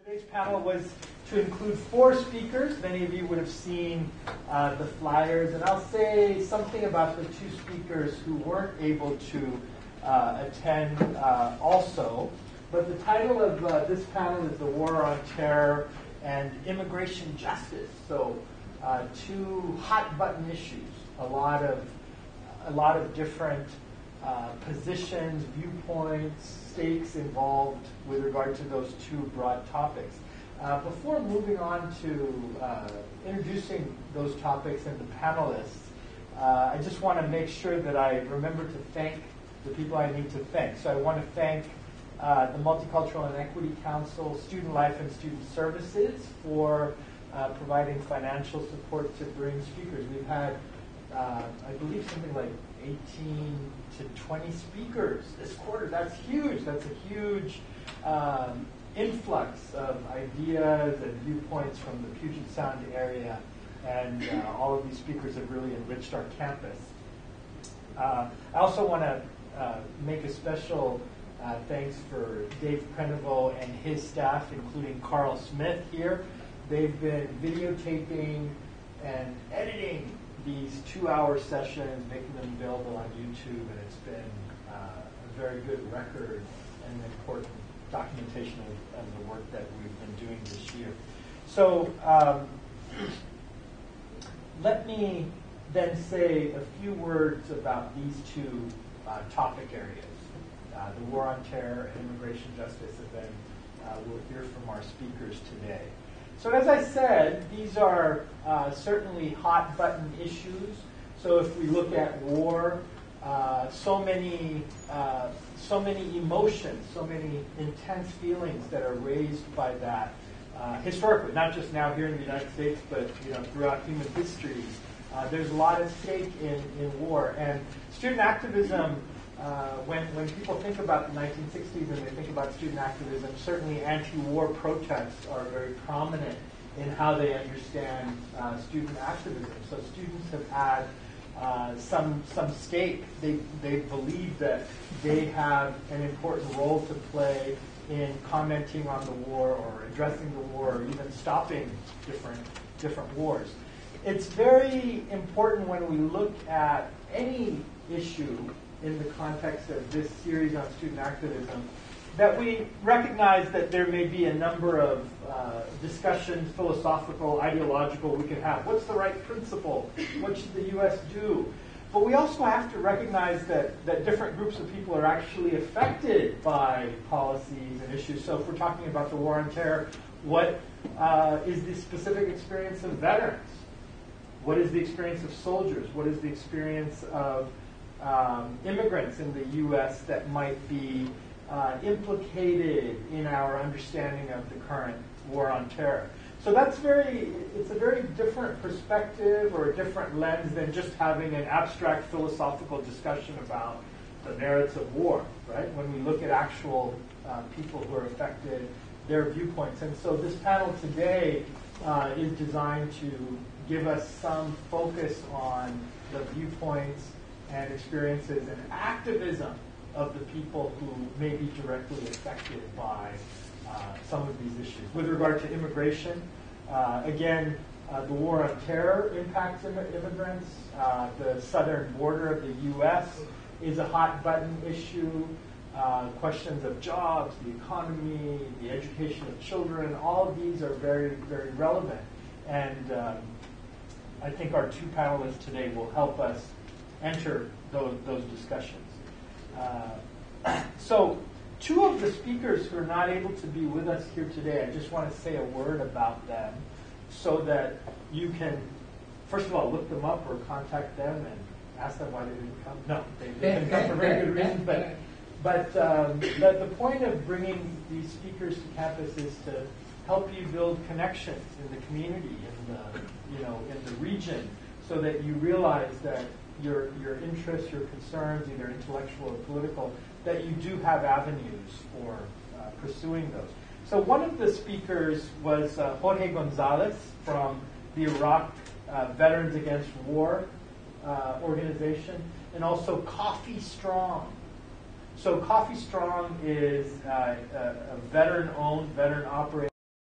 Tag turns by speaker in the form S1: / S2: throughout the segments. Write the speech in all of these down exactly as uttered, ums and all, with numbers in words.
S1: Today's panel was to include four speakers. Many of you would have seen uh, the flyers, and I'll say something about the two speakers who weren't able to uh, attend uh, also. But the title of uh, this panel is The War on Terror and Immigration Justice. So uh, two hot-button issues, a lot of, a lot of different uh, positions, viewpoints, stakes involved with regard to those two broad topics. Uh, before moving on to uh, introducing those topics and the panelists, uh, I just want to make sure that I remember to thank the people I need to thank. So I want to thank uh, the Multicultural and Equity Council, Student Life and Student Services for uh, providing financial support to bring speakers. We've had, uh, I believe, something like eighteen to twenty speakers this quarter. That's huge. That's a huge um, influx of ideas and viewpoints from the Puget Sound area, and uh, all of these speakers have really enriched our campus. Uh, I also want to uh, make a special uh, thanks for Dave Preniveau and his staff, including Carl Smith here. They've been videotaping and editing these two-hour sessions, making them available on YouTube, and it's been uh, a very good record and important documentation of, of the work that we've been doing this year. So um, let me then say a few words about these two uh, topic areas, uh, the war on terror and immigration justice, and then uh, we'll hear from our speakers today. So as I said, these are uh, certainly hot-button issues. So if we look at war, uh, so many, uh, so many emotions, so many intense feelings that are raised by that uh, historically, not just now here in the United States, but you know throughout human history. Uh, there's a lot at stake in, in war, and student activism. Uh, when, when people think about the nineteen sixties and they think about student activism, certainly anti-war protests are very prominent in how they understand uh, student activism. So students have had uh, some some stake. They they believe that they have an important role to play in commenting on the war or addressing the war or even stopping different different wars. It's very important when we look at any issue in the context of this series on student activism, that we recognize that there may be a number of uh, discussions, philosophical, ideological, we could have. What's the right principle? What should the U S do? But we also have to recognize that, that different groups of people are actually affected by policies and issues. So if we're talking about the war on terror, what uh, is the specific experience of veterans? What is the experience of soldiers? What is the experience of Um, immigrants in the U S that might be uh, implicated in our understanding of the current war on terror? So that's very, it's a very different perspective or a different lens than just having an abstract philosophical discussion about the merits of war, right? When we look at actual uh, people who are affected, their viewpoints. And so this panel today uh, is designed to give us some focus on the viewpoints and experiences and activism of the people who may be directly affected by uh, some of these issues. With regard to immigration, uh, again, uh, the war on terror impacts Im- immigrants. Uh, the southern border of the U S is a hot-button issue. Uh, questions of jobs, the economy, the education of children, all of these are very, very relevant. And um, I think our two panelists today will help us enter those, those discussions. Uh, so two of the speakers who are not able to be with us here today, I just want to say a word about them so that you can, first of all, look them up or contact them and ask them why they didn't come. No, they, they didn't come for very good reasons, but, but um, the, the point of bringing these speakers to campus is to help you build connections in the community, in the, you know, in the region, so that you realize that your your interests, your concerns, either intellectual or political, that you do have avenues for uh, pursuing those. So one of the speakers was uh, Jorge Gonzalez from the Iraq uh, Veterans Against War uh, organization, and also Coffee Strong. So Coffee Strong is uh, a, a veteran-owned, veteran-operated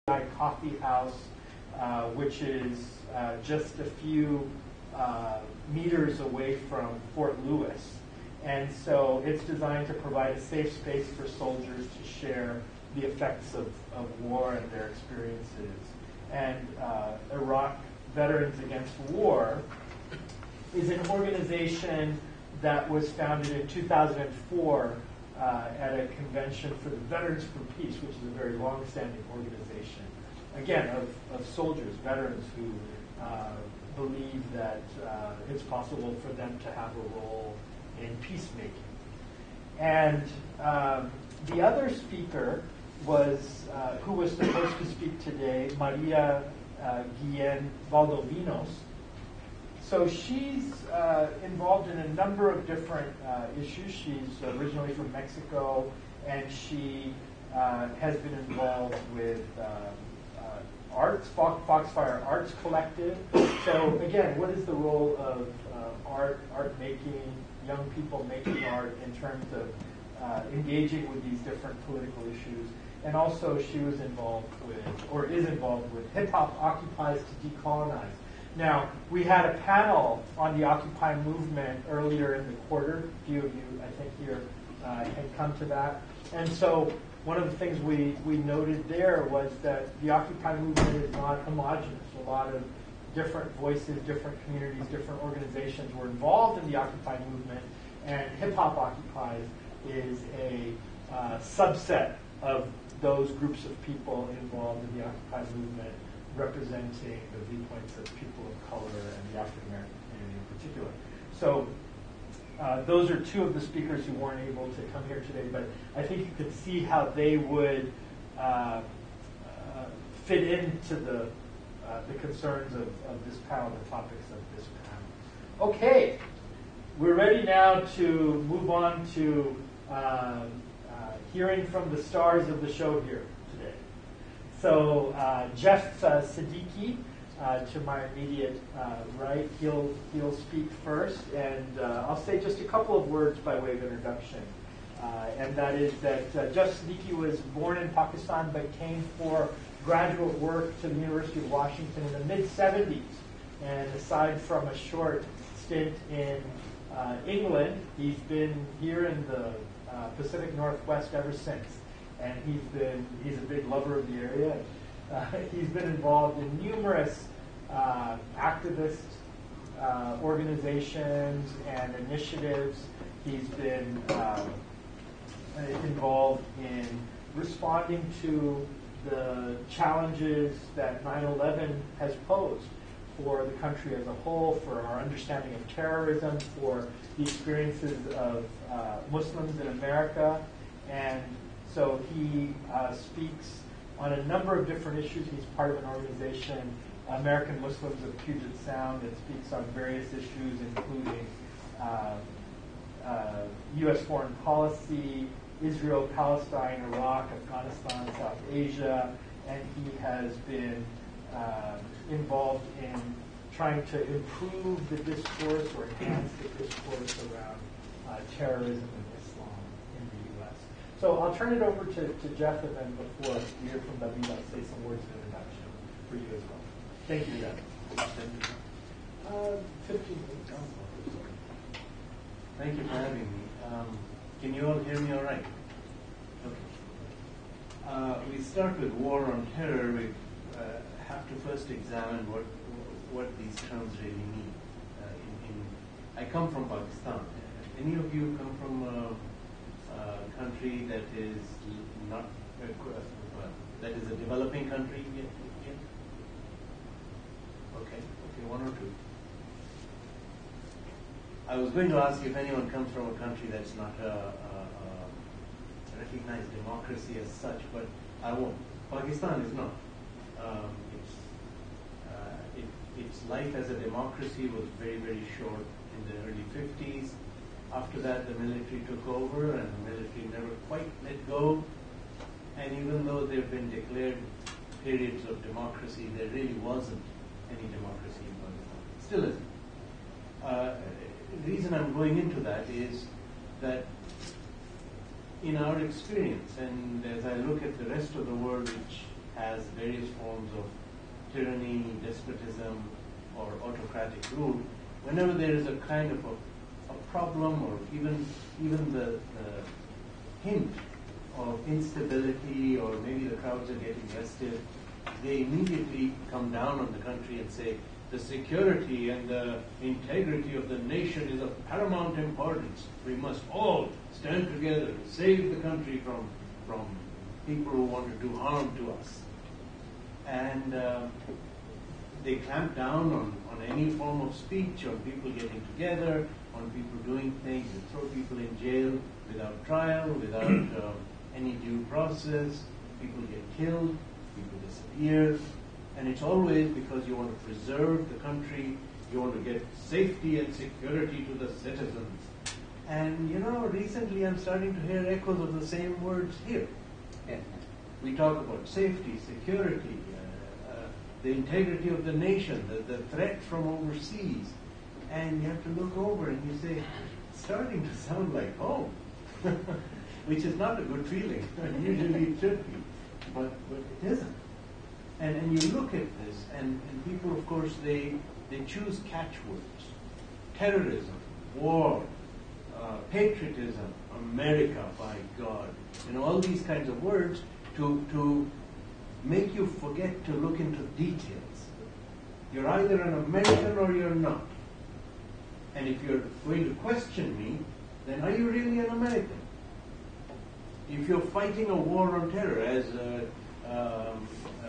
S1: Coffee House, uh, which is uh, just a few uh, meters away from Fort Lewis. And so it's designed to provide a safe space for soldiers to share the effects of, of war and their experiences. And uh, Iraq Veterans Against War is an organization that was founded in two thousand four uh, at a convention for the Veterans for Peace, which is a very long-standing organization, again, of, of soldiers, veterans who uh, believe that uh, it's possible for them to have a role in peacemaking. And um, the other speaker was, uh, who was supposed to speak today, Maria uh, Guillen Valdovinos. So she's uh, involved in a number of different uh, issues. She's originally from Mexico, and she uh, has been involved with uh, uh, arts, Foxfire Arts Collective. So again, what is the role of uh, art, art making, young people making art in terms of uh, engaging with these different political issues? And also she was involved with, or is involved with, Hip Hop Occupies to Decolonize. Now, we had a panel on the Occupy movement earlier in the quarter. A few of you, I think, here uh, had come to that. And so one of the things we, we noted there was that the Occupy movement is not homogenous. A lot of different voices, different communities, different organizations were involved in the Occupy movement, and Hip Hop Occupies is a uh, subset of those groups of people involved in the Occupy movement, representing the viewpoints of people of color and the African American community in particular. So uh, those are two of the speakers who weren't able to come here today, but I think you could see how they would uh, uh, fit into the uh, the concerns of, of this panel, the topics of this panel. Okay, we're ready now to move on to uh, uh, hearing from the stars of the show here today. So uh, Jeff uh, Siddiqui, uh, to my immediate uh, right, he'll he'll speak first, and uh, I'll say just a couple of words by way of introduction. Uh, and that is that uh, Jeff Siddiqui was born in Pakistan but came for graduate work to the University of Washington in the mid seventies. And aside from a short stint in uh, England, he's been here in the uh, Pacific Northwest ever since. And he's been, he's a big lover of the area. Uh, he's been involved in numerous uh, activist uh, organizations and initiatives. He's been uh, involved in responding to the challenges that nine eleven has posed for the country as a whole, for our understanding of terrorism, for the experiences of uh, Muslims in America. And so he uh, speaks on a number of different issues. He's part of an organization, American Muslims of Puget Sound, that speaks on various issues, including uh, uh, U S foreign policy, Israel, Palestine, Iraq, Afghanistan, South Asia, and he has been uh, involved in trying to improve the discourse or enhance the discourse around uh, terrorism and Islam in the U S. So I'll turn it over to, to Jeff, and then before we hear from David, I'll say some words of introduction for you as well. Thank you, Jeff. Uh, fifteen minutes.
S2: Thank you for having me. Um, can you all hear me all right? Okay. Uh, we start with war on terror. We uh, have to first examine what what these terms really mean. Uh, in, in, I come from Pakistan. Any of you come from a, a country that is not uh, uh, that is a developing country yet? yet? Okay, okay, one or two. I was going to ask if anyone comes from a country that's not a, a, a recognized democracy as such, but I won't. Pakistan is not. Um, it's, uh, it, its life as a democracy was very, very short in the early fifties. After that, the military took over, and the military never quite let go. And even though there have been declared periods of democracy, there really wasn't any democracy in Pakistan. Still isn't. Uh, The reason I'm going into that is that in our experience, and as I look at the rest of the world which has various forms of tyranny, despotism, or autocratic rule, whenever there is a kind of a, a problem or even even the, the hint of instability, or maybe the crowds are getting restive, they immediately come down on the country and say, the security and the integrity of the nation is of paramount importance. We must all stand together to save the country from, from people who want to do harm to us. And uh, they clamp down on, on any form of speech, on people getting together, on people doing things, and throw people in jail without trial, without uh, any due process. People get killed, people disappear. And it's always because you want to preserve the country, you want to get safety and security to the citizens. And you know, recently I'm starting to hear echoes of the same words here. Yeah. We talk about safety, security, uh, uh, the integrity of the nation, the, the threat from overseas. And you have to look over and you say, it's starting to sound like home, which is not a good feeling. Usually it should be, but, but it isn't. And, and you look at this, and, and people, of course, they, they choose catchwords. Terrorism, war, uh, patriotism, America, by God. You know, all these kinds of words to, to make you forget to look into details. You're either an American or you're not. And if you're going to question me, then are you really an American? If you're fighting a war on terror, as uh, um,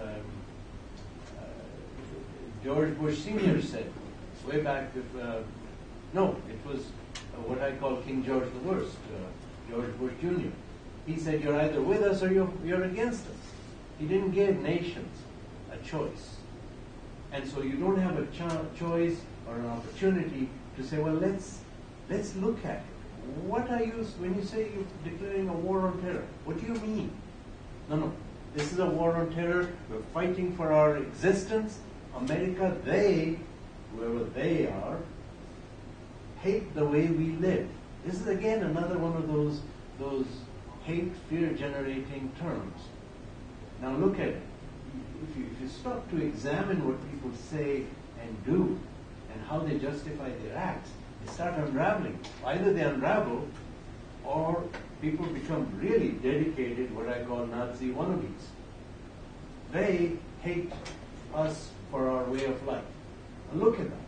S2: George Bush Senior said, way back, with, uh, no, it was uh, what I call King George the Worst, uh, George Bush Junior He said, you're either with us or you're, you're against us. He didn't give nations a choice. And so you don't have a cho- choice or an opportunity to say, well, let's, let's look at it. What are you, when you say you're declaring a war on terror, what do you mean? No, no, this is a war on terror. We're fighting for our existence. America, they, whoever they are, hate the way we live. This is again another one of those, those hate, fear-generating terms. Now look at it. If you, if you stop to examine what people say and do and how they justify their acts, they start unraveling. Either they unravel or people become really dedicated, what I call Nazi wannabes. They hate us for our way of life. And look at that.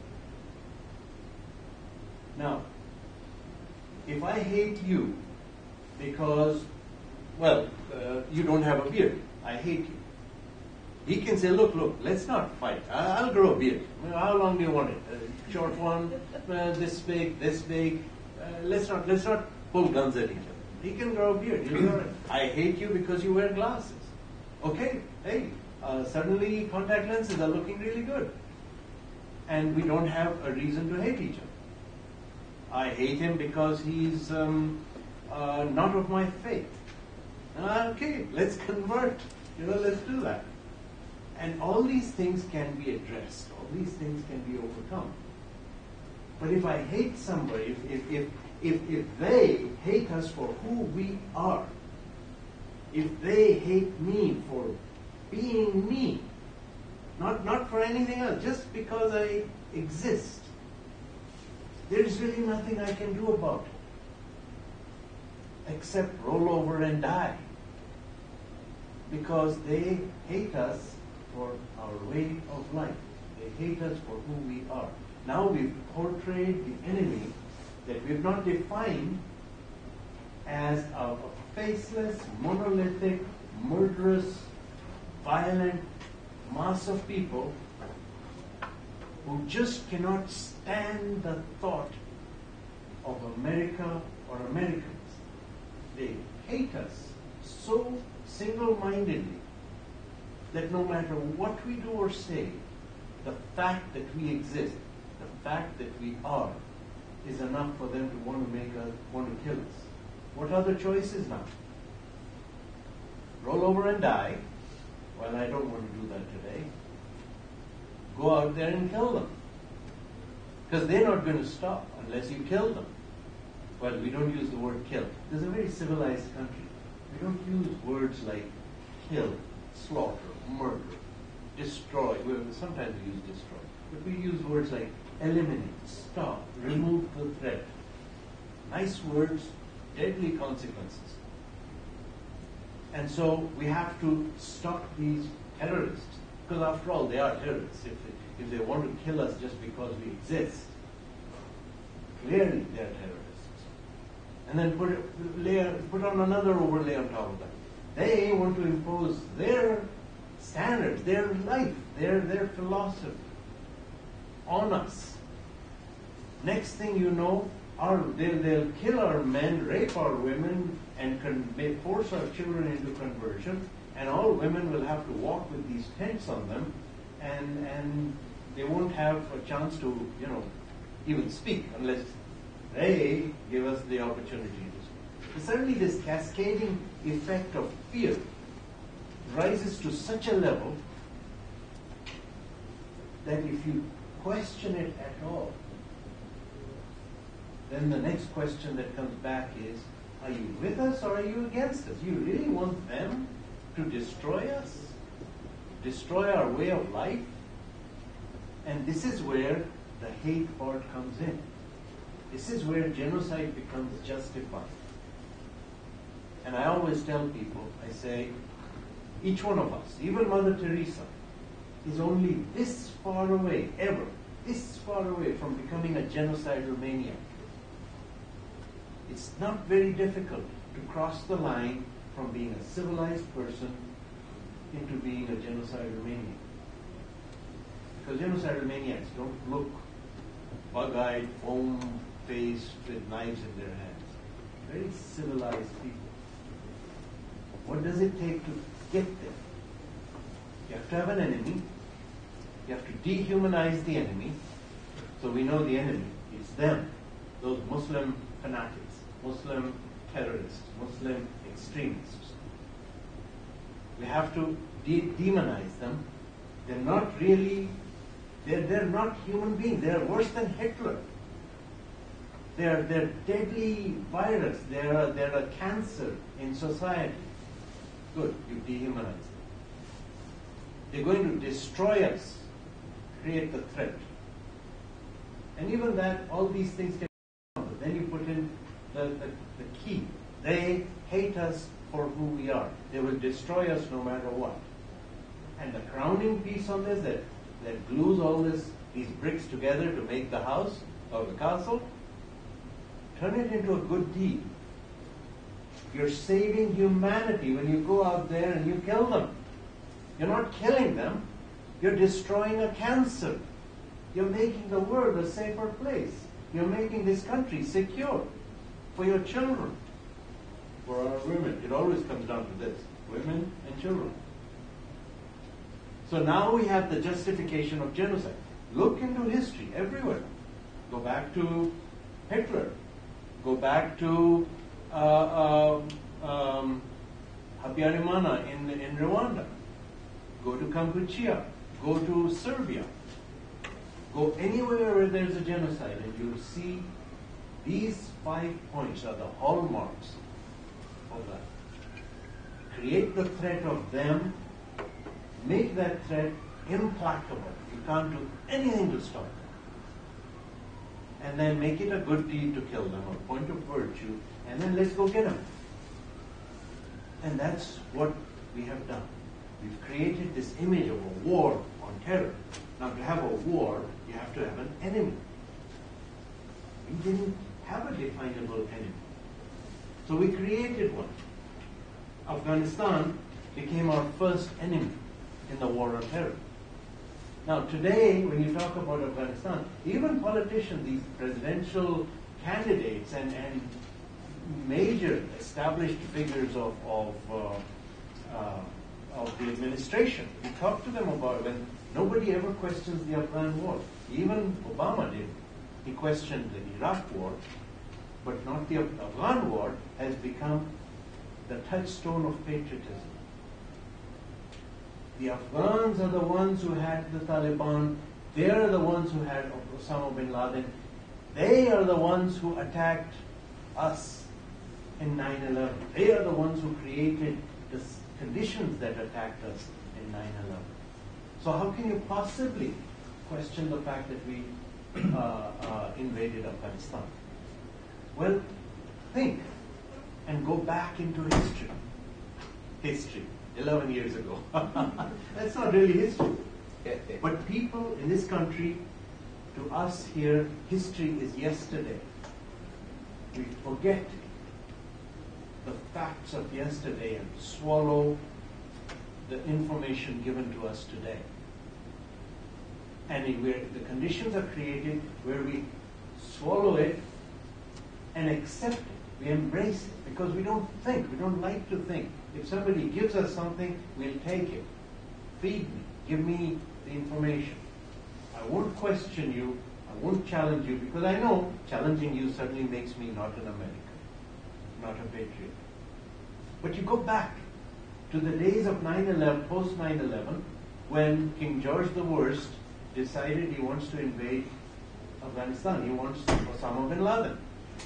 S2: Now, if I hate you because, well, uh, you don't have a beard, I hate you. He can say, look, look, let's not fight. I'll grow a beard. How long do you want it? A short one, uh, this big, this big. Uh, let's not, let's not pull guns at each other. He can grow a beard. He'll grow it. I hate you because you wear glasses. Okay, hey. Uh, suddenly contact lenses are looking really good. And we don't have a reason to hate each other. I hate him because he's um, uh, not of my faith. Uh, okay, let's convert. You know, let's do that. And all these things can be addressed. All these things can be overcome. But if I hate somebody, if, if, if, if, if they hate us for who we are, if they hate me for being me, not, not for anything else, just because I exist, there's really nothing I can do about it except roll over and die, because they hate us for our way of life. They hate us for who we are. Now we've portrayed the enemy that we've not defined as a, a faceless, monolithic, murderous, violent mass of people who just cannot stand the thought of America or Americans. They hate us so single-mindedly that no matter what we do or say, the fact that we exist, the fact that we are, is enough for them to want to make us, want to kill us. What other choice is now? Roll over and die. Well, I don't want to do that today. Go out there and kill them. Because they're not going to stop unless you kill them. Well, we don't use the word kill. This is a very civilized country. We don't use words like kill, slaughter, murder, destroy. We, sometimes we use destroy, but we use words like eliminate, stop, remove the threat. Nice words, deadly consequences. And so we have to stop these terrorists, because after all, they are terrorists. If they, if they want to kill us just because we exist, clearly they are terrorists. And then put, it, layer, put on another overlay on top of that. They want to impose their standards, their life, their, their philosophy on us. Next thing you know, our, they'll, they'll kill our men, rape our women, and con- may force our children into conversion, and all women will have to walk with these tents on them, and and they won't have a chance to, you know, even speak unless they give us the opportunity to speak. Certainly this cascading effect of fear rises to such a level that if you question it at all, then the next question that comes back is, are you with us or are you against us? You really want them to destroy us? Destroy our way of life? And this is where the hate part comes in. This is where genocide becomes justified. And I always tell people, I say, each one of us, even Mother Teresa, is only this far away, ever, this far away from becoming a genocidal maniac. It's not very difficult to cross the line from being a civilized person into being a genocidal maniac. Because genocidal maniacs don't look bug-eyed, foam-faced with knives in their hands. Very civilized people. What does it take to get there? You have to have an enemy. You have to dehumanize the enemy. So we know the enemy. It's them, those Muslim fanatics. Muslim terrorists, Muslim extremists. We have to de- demonize them. They're not really, they're, they're not human beings. They're worse than Hitler. They're, they're deadly virus. They're a, they're a cancer in society. Good, you dehumanize them. They're going to destroy us, create the threat. And even that, all these things can come. But then you put in The, the, the key. They hate us for who we are. They will destroy us no matter what. And the crowning piece on this that, that glues all this these bricks together to make the house or the castle, turn it into a good deed. You're saving humanity when you go out there and you kill them. You're not killing them. You're destroying a cancer. You're making the world a safer place. You're making this country secure. For your children, for our women. It always comes down to this, women and children. So now we have the justification of genocide. Look into history everywhere. Go back to Hitler. Go back to uh, uh, um, Habyarimana in, in Rwanda. Go to Kampuchea. Go to Serbia. Go anywhere where there's a genocide and you'll see these five points are the hallmarks of that. Create the threat of them, make that threat implacable. You can't do anything to stop them. And then make it a good deed to kill them, a point of virtue, and then let's go get them. And that's what we have done. We've created this image of a war on terror. Now, to have a war, you have to have an enemy. We didn't have a definable enemy. So we created one. Afghanistan became our first enemy in the war on terror. Now today, when you talk about Afghanistan, even politicians, these presidential candidates and, and major established figures of, of, uh, uh, of the administration, we talk to them about it when nobody ever questions the Afghan war. Even Obama did. He questioned the Iraq war, but not the Afghan war has become the touchstone of patriotism. The Afghans are the ones who had the Taliban. They are the ones who had Osama bin Laden. They are the ones who attacked us in nine eleven. They are the ones who created the conditions that attacked us in in nine eleven. So how can you possibly question the fact that we uh, uh, invaded Afghanistan? Well, think and go back into history. History, eleven years ago. That's not really history. But people in this country, to us here, history is yesterday. We forget the facts of yesterday and swallow the information given to us today. And where the conditions are created where we swallow it and accept it. We embrace it because we don't think. We don't like to think. If somebody gives us something, we'll take it. Feed me. Give me the information. I won't question you. I won't challenge you because I know challenging you certainly makes me not an American, not a patriot. But you go back to the days of nine eleven, post nine eleven, when King George the First decided he wants to invade Afghanistan. He wants Osama bin Laden.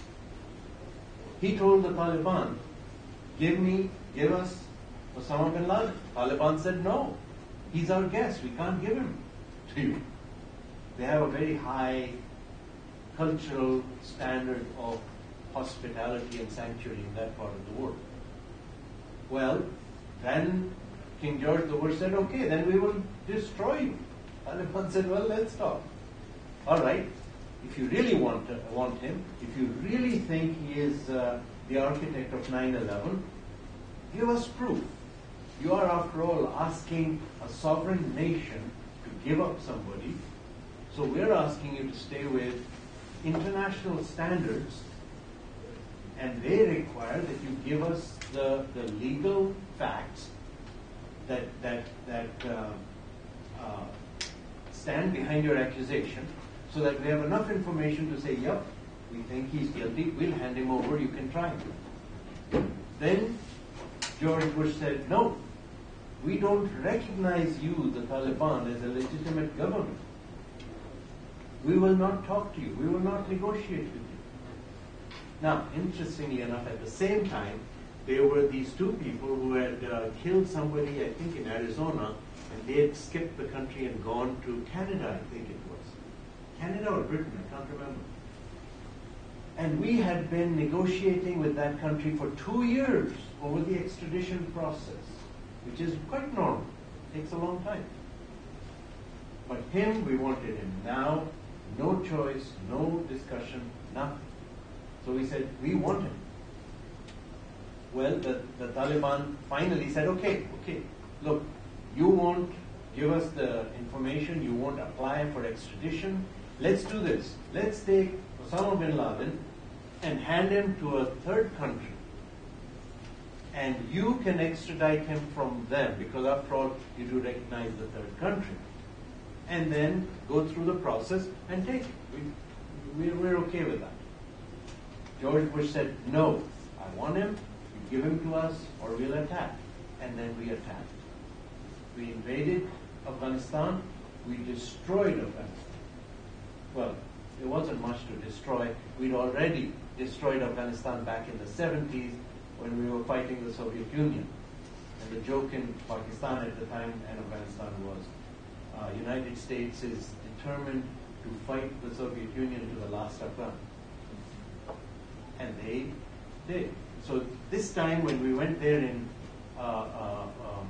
S2: He told the Taliban, give me, give us Osama bin Laden. Taliban said, no, he's our guest. We can't give him to you. They have a very high cultural standard of hospitality and sanctuary in that part of the world. Well, then King George the First said, okay, then we will destroy you. Taliban said, well, let's talk. All right, if you really want, uh, want him, if you really think he is uh, the architect of nine eleven, give us proof. You are, after all, asking a sovereign nation to give up somebody. So we're asking you to stay with international standards, and they require that you give us the, the legal facts that, that, that uh, uh, stand behind your accusation, so that we have enough information to say, yep, we think he's guilty, we'll hand him over, you can try him. Then George Bush said, no, we don't recognize you, the Taliban, as a legitimate government. We will not talk to you. We will not negotiate with you. Now, interestingly enough, at the same time, there were these two people who had uh, killed somebody, I think, in Arizona, and they had skipped the country and gone to Canada, I think it was. Canada or Britain, I can't remember. And we had been negotiating with that country for two years over the extradition process, which is quite normal. It takes a long time. But him, we wanted him now, no choice, no discussion, nothing. So we said, we want him. Well, the, the Taliban finally said, okay, okay, look, you won't give us the information, you won't apply for extradition. Let's do this. Let's take Osama bin Laden and hand him to a third country. And you can extradite him from them, because after all, you do recognize the third country. And then go through the process and take it. We, we're, we're okay with that. George Bush said, no, I want him, you give him to us, or we'll attack. And then we attacked. We invaded Afghanistan, we destroyed Afghanistan. Well, there wasn't much to destroy. We'd already destroyed Afghanistan back in the seventies when we were fighting the Soviet Union. And the joke in Pakistan at the time and Afghanistan was, uh, United States is determined to fight the Soviet Union to the last Afghan. And they did. So this time when we went there in uh, uh, um,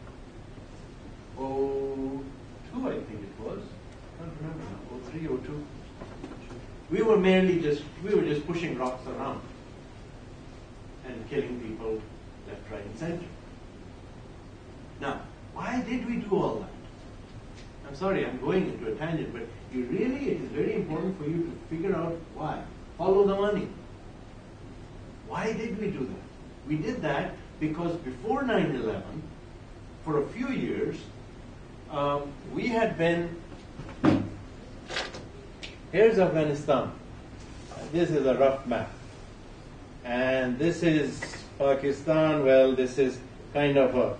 S2: oh two, I think it was, I don't remember now, oh three, oh two. We were merely just, we were just pushing rocks around and killing people left, right, and center. Now, why did we do all that? I'm sorry, I'm going into a tangent, but you really, it is very important for you to figure out why. Follow the money. Why did we do that? We did that because before nine eleven, for a few years, um, we had been, here's Afghanistan. This is a rough map. And this is Pakistan. Well, this is kind of a...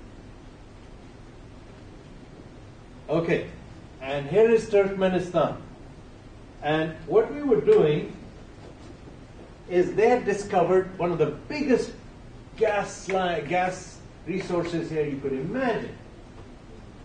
S2: Okay. And here is Turkmenistan. And what we were doing is they had discovered one of the biggest gas, gas resources here you could imagine.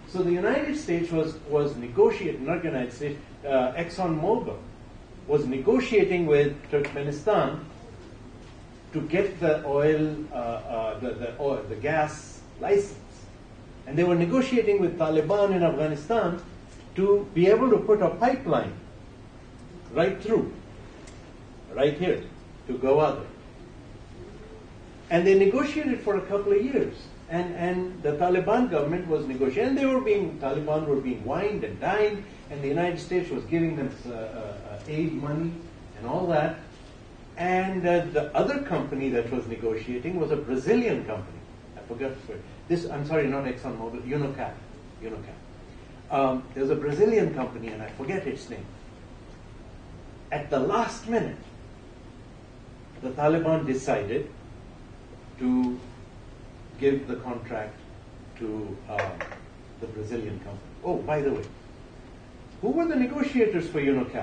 S2: So the United States was, was negotiating, not United States, uh, ExxonMobil was negotiating with Turkmenistan to get the oil, uh, uh, the, the oil, the gas license. And they were negotiating with Taliban in Afghanistan to be able to put a pipeline right through, right here, to Gwadar. And they negotiated for a couple of years. And, and the Taliban government was negotiating. And they were being, Taliban were being wined and dined, and the United States was giving them uh, uh, aid money and all that. And uh, the other company that was negotiating was a Brazilian company. I forgot this. I'm sorry, not ExxonMobil, Unocal. Unocal. Um, there was a Brazilian company, and I forget its name. At the last minute, the Taliban decided to give the contract to uh, the Brazilian company. Oh, by the way, who were the negotiators for Unocal?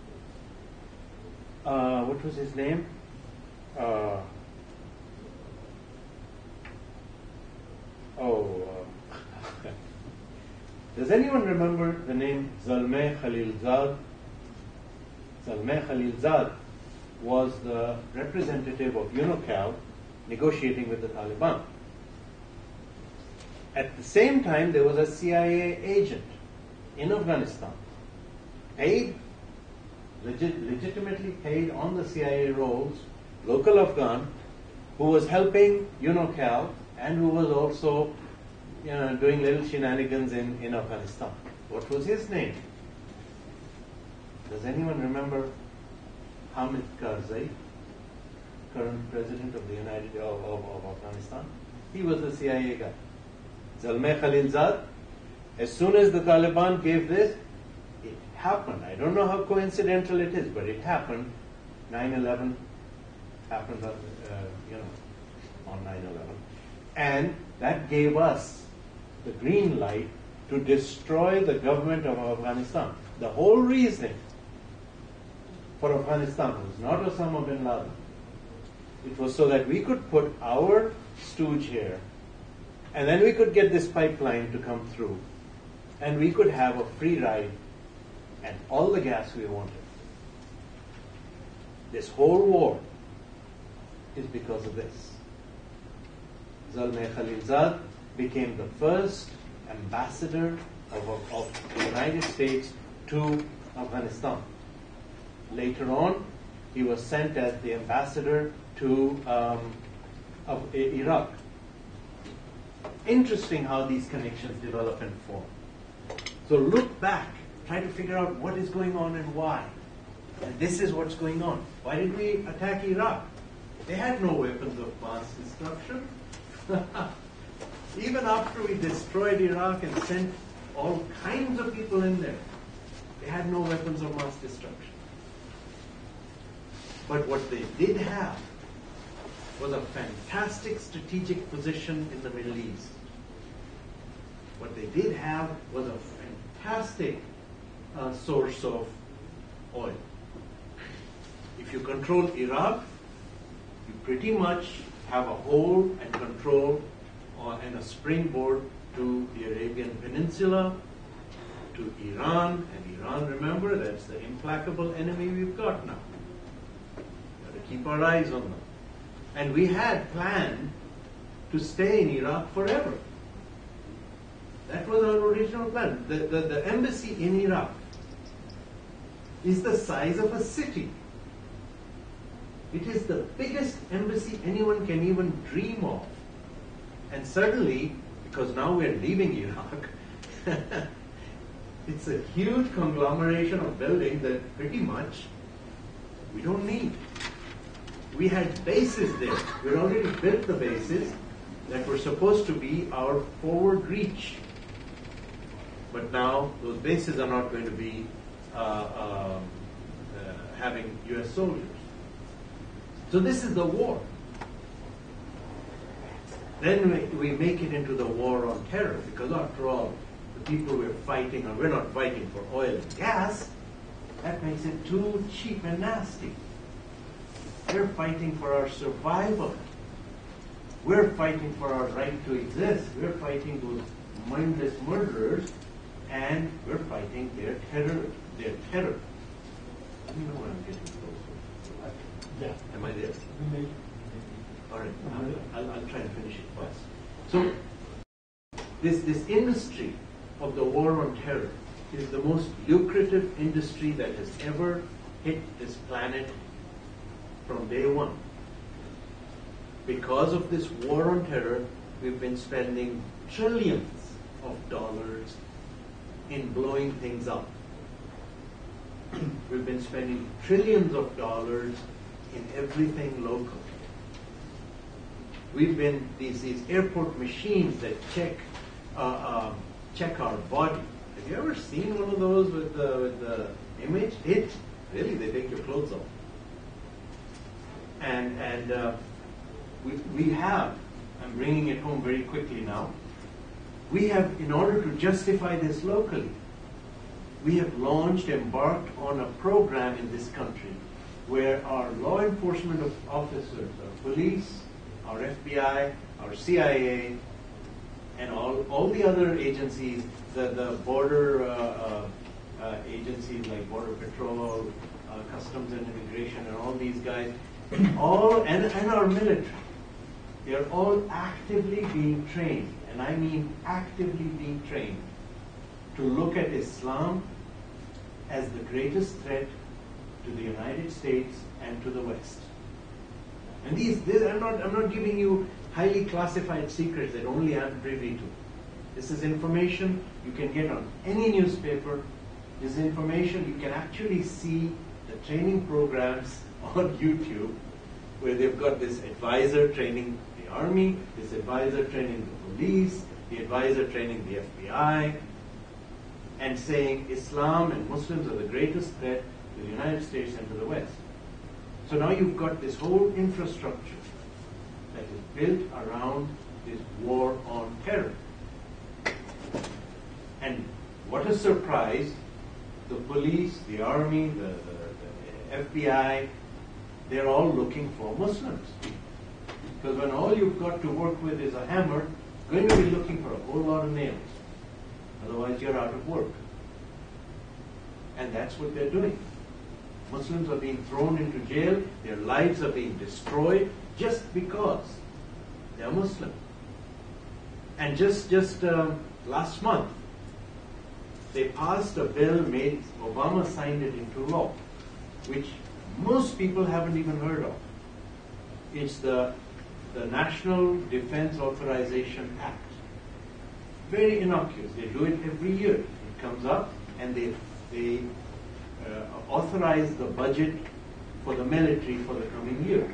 S2: Uh, what was his name? Uh, oh, uh, does anyone remember the name Zalmay Khalilzad? Zalmay Khalilzad was the representative of Unocal negotiating with the Taliban. At the same time, there was a C I A agent in Afghanistan, paid, legit, legitimately paid on the C I A rolls, local Afghan, who was helping Unocal and who was also, you know, doing little shenanigans in, in Afghanistan. What was his name? Does anyone remember Hamid Karzai, current president of the United of, of, of Afghanistan? He was the C I A guy. Zalmay Khalilzad. As soon as the Taliban gave this, it happened. I don't know how coincidental it is, but it happened. nine eleven happened, uh, you know, on nine eleven. And that gave us the green light to destroy the government of Afghanistan. The whole reason for Afghanistan was not Osama bin Laden. It was so that we could put our stooge here, and then we could get this pipeline to come through, and we could have a free ride and all the gas we wanted. This whole war is because of this. Zalmay Khalilzad became the first ambassador of, of, of the United States to Afghanistan. Later on, he was sent as the ambassador to um, of Iraq. Interesting how these connections develop and form. So look back, try to figure out what is going on and why. And this is what's going on. Why did we attack Iraq? They had no weapons of mass destruction. Even after we destroyed Iraq and sent all kinds of people in there, they had no weapons of mass destruction. But what they did have was a fantastic strategic position in the Middle East. What they did have was a fantastic uh, source of oil. If you control Iraq, you pretty much have a hold and control uh, and a springboard to the Arabian Peninsula, to Iran. And Iran, remember, that's the implacable enemy we've got now. Got to keep our eyes on them. And we had planned to stay in Iraq forever. That was our original plan. The, the, the embassy in Iraq is the size of a city. It is the biggest embassy anyone can even dream of. And certainly, because now we're leaving Iraq, it's a huge conglomeration of buildings that pretty much we don't need. We had bases there. We'd already built the bases that were supposed to be our forward reach. But now those bases are not going to be uh, um, uh, having U S soldiers. So this is the war. Then we, we make it into the war on terror, because after all, the people we're fighting, and we're not fighting for oil and gas, that makes it too cheap and nasty. We're fighting for our survival. We're fighting for our right to exist. We're fighting those mindless murderers, and we're fighting their terror. Their terror. You know what I'm getting close.
S1: Yeah.
S2: Am I there?
S1: Maybe.
S2: All right. I'll, I'll, I'll try and finish it first. So, this this industry of the war on terror is the most lucrative industry that has ever hit this planet from day one. Because of this war on terror, we've been spending trillions of dollars in blowing things up. We've been spending trillions of dollars in everything local. We've been, these, these airport machines that check uh, um, check our body. Have you ever seen one of those with the, with the image? It, really, they take your clothes off. And, and uh, we, we have, I'm bringing it home very quickly now, we have, in order to justify this locally, we have launched, embarked on a program in this country where our law enforcement officers, our police, our F B I, our C I A, and all, all the other agencies, the, the border uh, uh, uh, agencies like Border Patrol, uh, Customs and Immigration, and all these guys, all and, and our military, they are all actively being trained, and I mean actively being trained, to look at Islam as the greatest threat to the United States and to the West. And these, these I'm not, I'm not giving you highly classified secrets that only I'm privy to. This is information you can get on any newspaper. This is information you can actually see the training programs on YouTube, where they've got this advisor training the army, this advisor training the police, the advisor training the F B I, and saying Islam and Muslims are the greatest threat to the United States and to the West. So now you've got this whole infrastructure that is built around this war on terror. And what a surprise, the police, the army, the, the, the F B I, they're all looking for Muslims. Because when all you've got to work with is a hammer, you're going to be looking for a whole lot of nails. Otherwise you're out of work. And that's what they're doing. Muslims are being thrown into jail, their lives are being destroyed just because they're Muslim. And just, just um, last month, they passed a bill, made Obama signed it into law, which most people haven't even heard of. It's the, the National Defense Authorization Act. Very innocuous. They do it every year. It comes up and they, they uh, authorize the budget for the military for the coming year.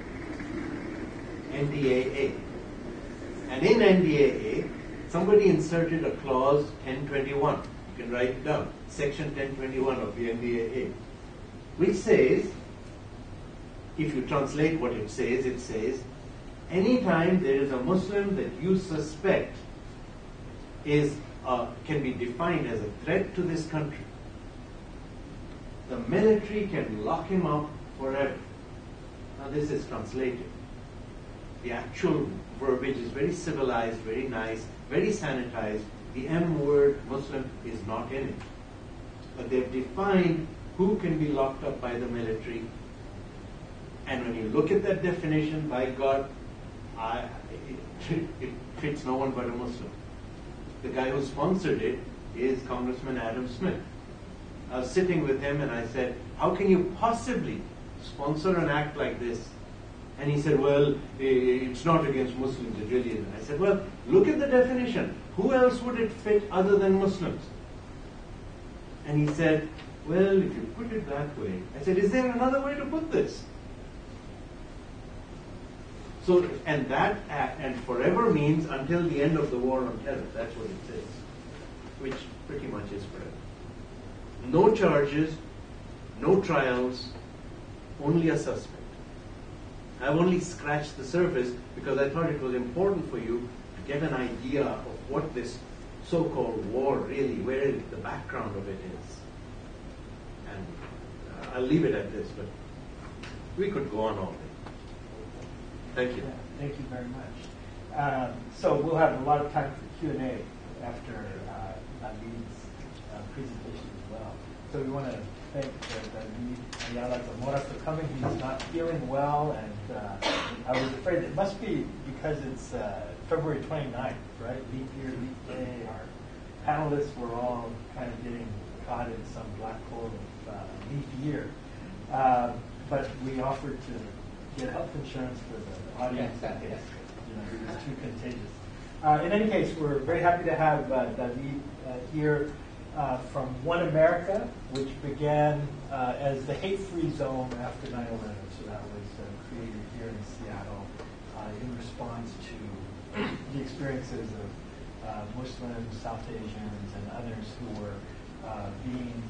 S2: N D A A. And in N D A A, somebody inserted a clause ten twenty-one. You can write it down. Section ten twenty-one of the N D A A, which says, if you translate what it says, it says, anytime there is a Muslim that you suspect is uh, can be defined as a threat to this country, the military can lock him up forever. Now this is translated. The actual verbiage is very civilized, very nice, very sanitized. The M word, Muslim, is not in it. But they've defined who can be locked up by the military. And when you look at that definition, by God, I, it, it fits no one but a Muslim. The guy who sponsored it is Congressman Adam Smith. I was sitting with him and I said, how can you possibly sponsor an act like this? And he said, well, it's not against Muslims, it really isn't. I said, well, look at the definition. Who else would it fit other than Muslims? And he said, well, if you put it that way. I said, is there another way to put this? So, and that, and forever means until the end of the war on terror. That's what it says, which pretty much is forever. No charges, no trials, only a suspect. I've only scratched the surface because I thought it was important for you to get an idea of what this so-called war really, where the background of it is. And uh, I'll leave it at this, but we could go on all day. Thank you.
S1: Yeah, thank you very much. Um, so we'll have a lot of time for Q and A after uh, David's uh, presentation as well. So we want to thank uh, David Ayala-Zamora for coming. He's not feeling well, and uh, I was afraid it must be because it's uh, February twenty-ninth, right? Leap year, leap day. Our panelists were all kind of getting caught in some black hole of uh, leap year. Uh, but we offered to get health insurance for the audience in case you know, it was too contagious. Uh, in any case, we're very happy to have uh, David uh, here uh, from OneAmerica, which began uh, as the hate-free zone after nine eleven. So that was uh, created here in Seattle uh, in response to the experiences of uh, Muslims, South Asians, and others who were uh, being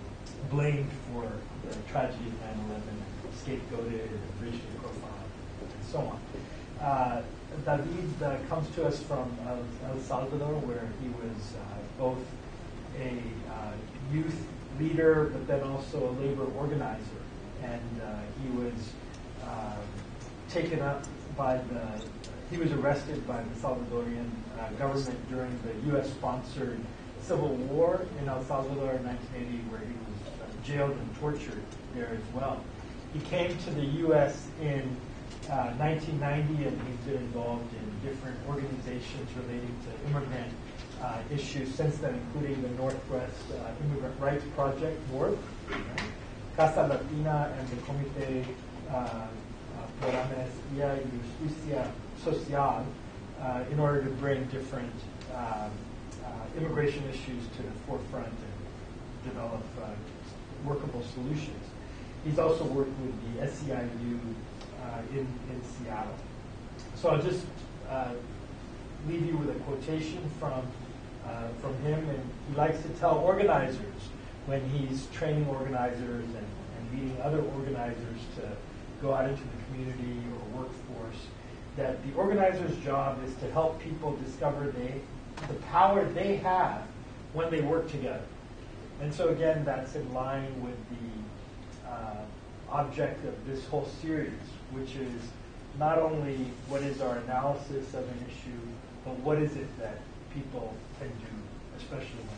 S1: blamed for the tragedy of nine eleven, scapegoated, and racially profiled, and so on. Uh, David uh, comes to us from El, El Salvador, where he was uh, both a uh, youth leader, but then also a labor organizer. And uh, he was uh, taken up by the, he was arrested by the Salvadorian uh, government during the U S-sponsored Civil War in El Salvador in nineteen eighty, where he was uh, jailed and tortured there as well. He came to the U S in uh, nineteen ninety, and he's been involved in different organizations relating to immigrant uh, issues since then, including the Northwest uh, Immigrant Rights Project, North, right? Casa Latina, and the Comité uh, por la Amnistía y Justicia Social, uh, in order to bring different um, uh, immigration issues to the forefront and develop uh, workable solutions. He's also worked with the S E I U uh, in, in Seattle. So I'll just uh, leave you with a quotation from, uh, from him, and he likes to tell organizers when he's training organizers and, and meeting other organizers to go out into the community or workforce, that the organizer's job is to help people discover they, the power they have when they work together. And so again, that's in line with the uh, object of this whole series, which is not only what is our analysis of an issue, but what is it that people can do, especially when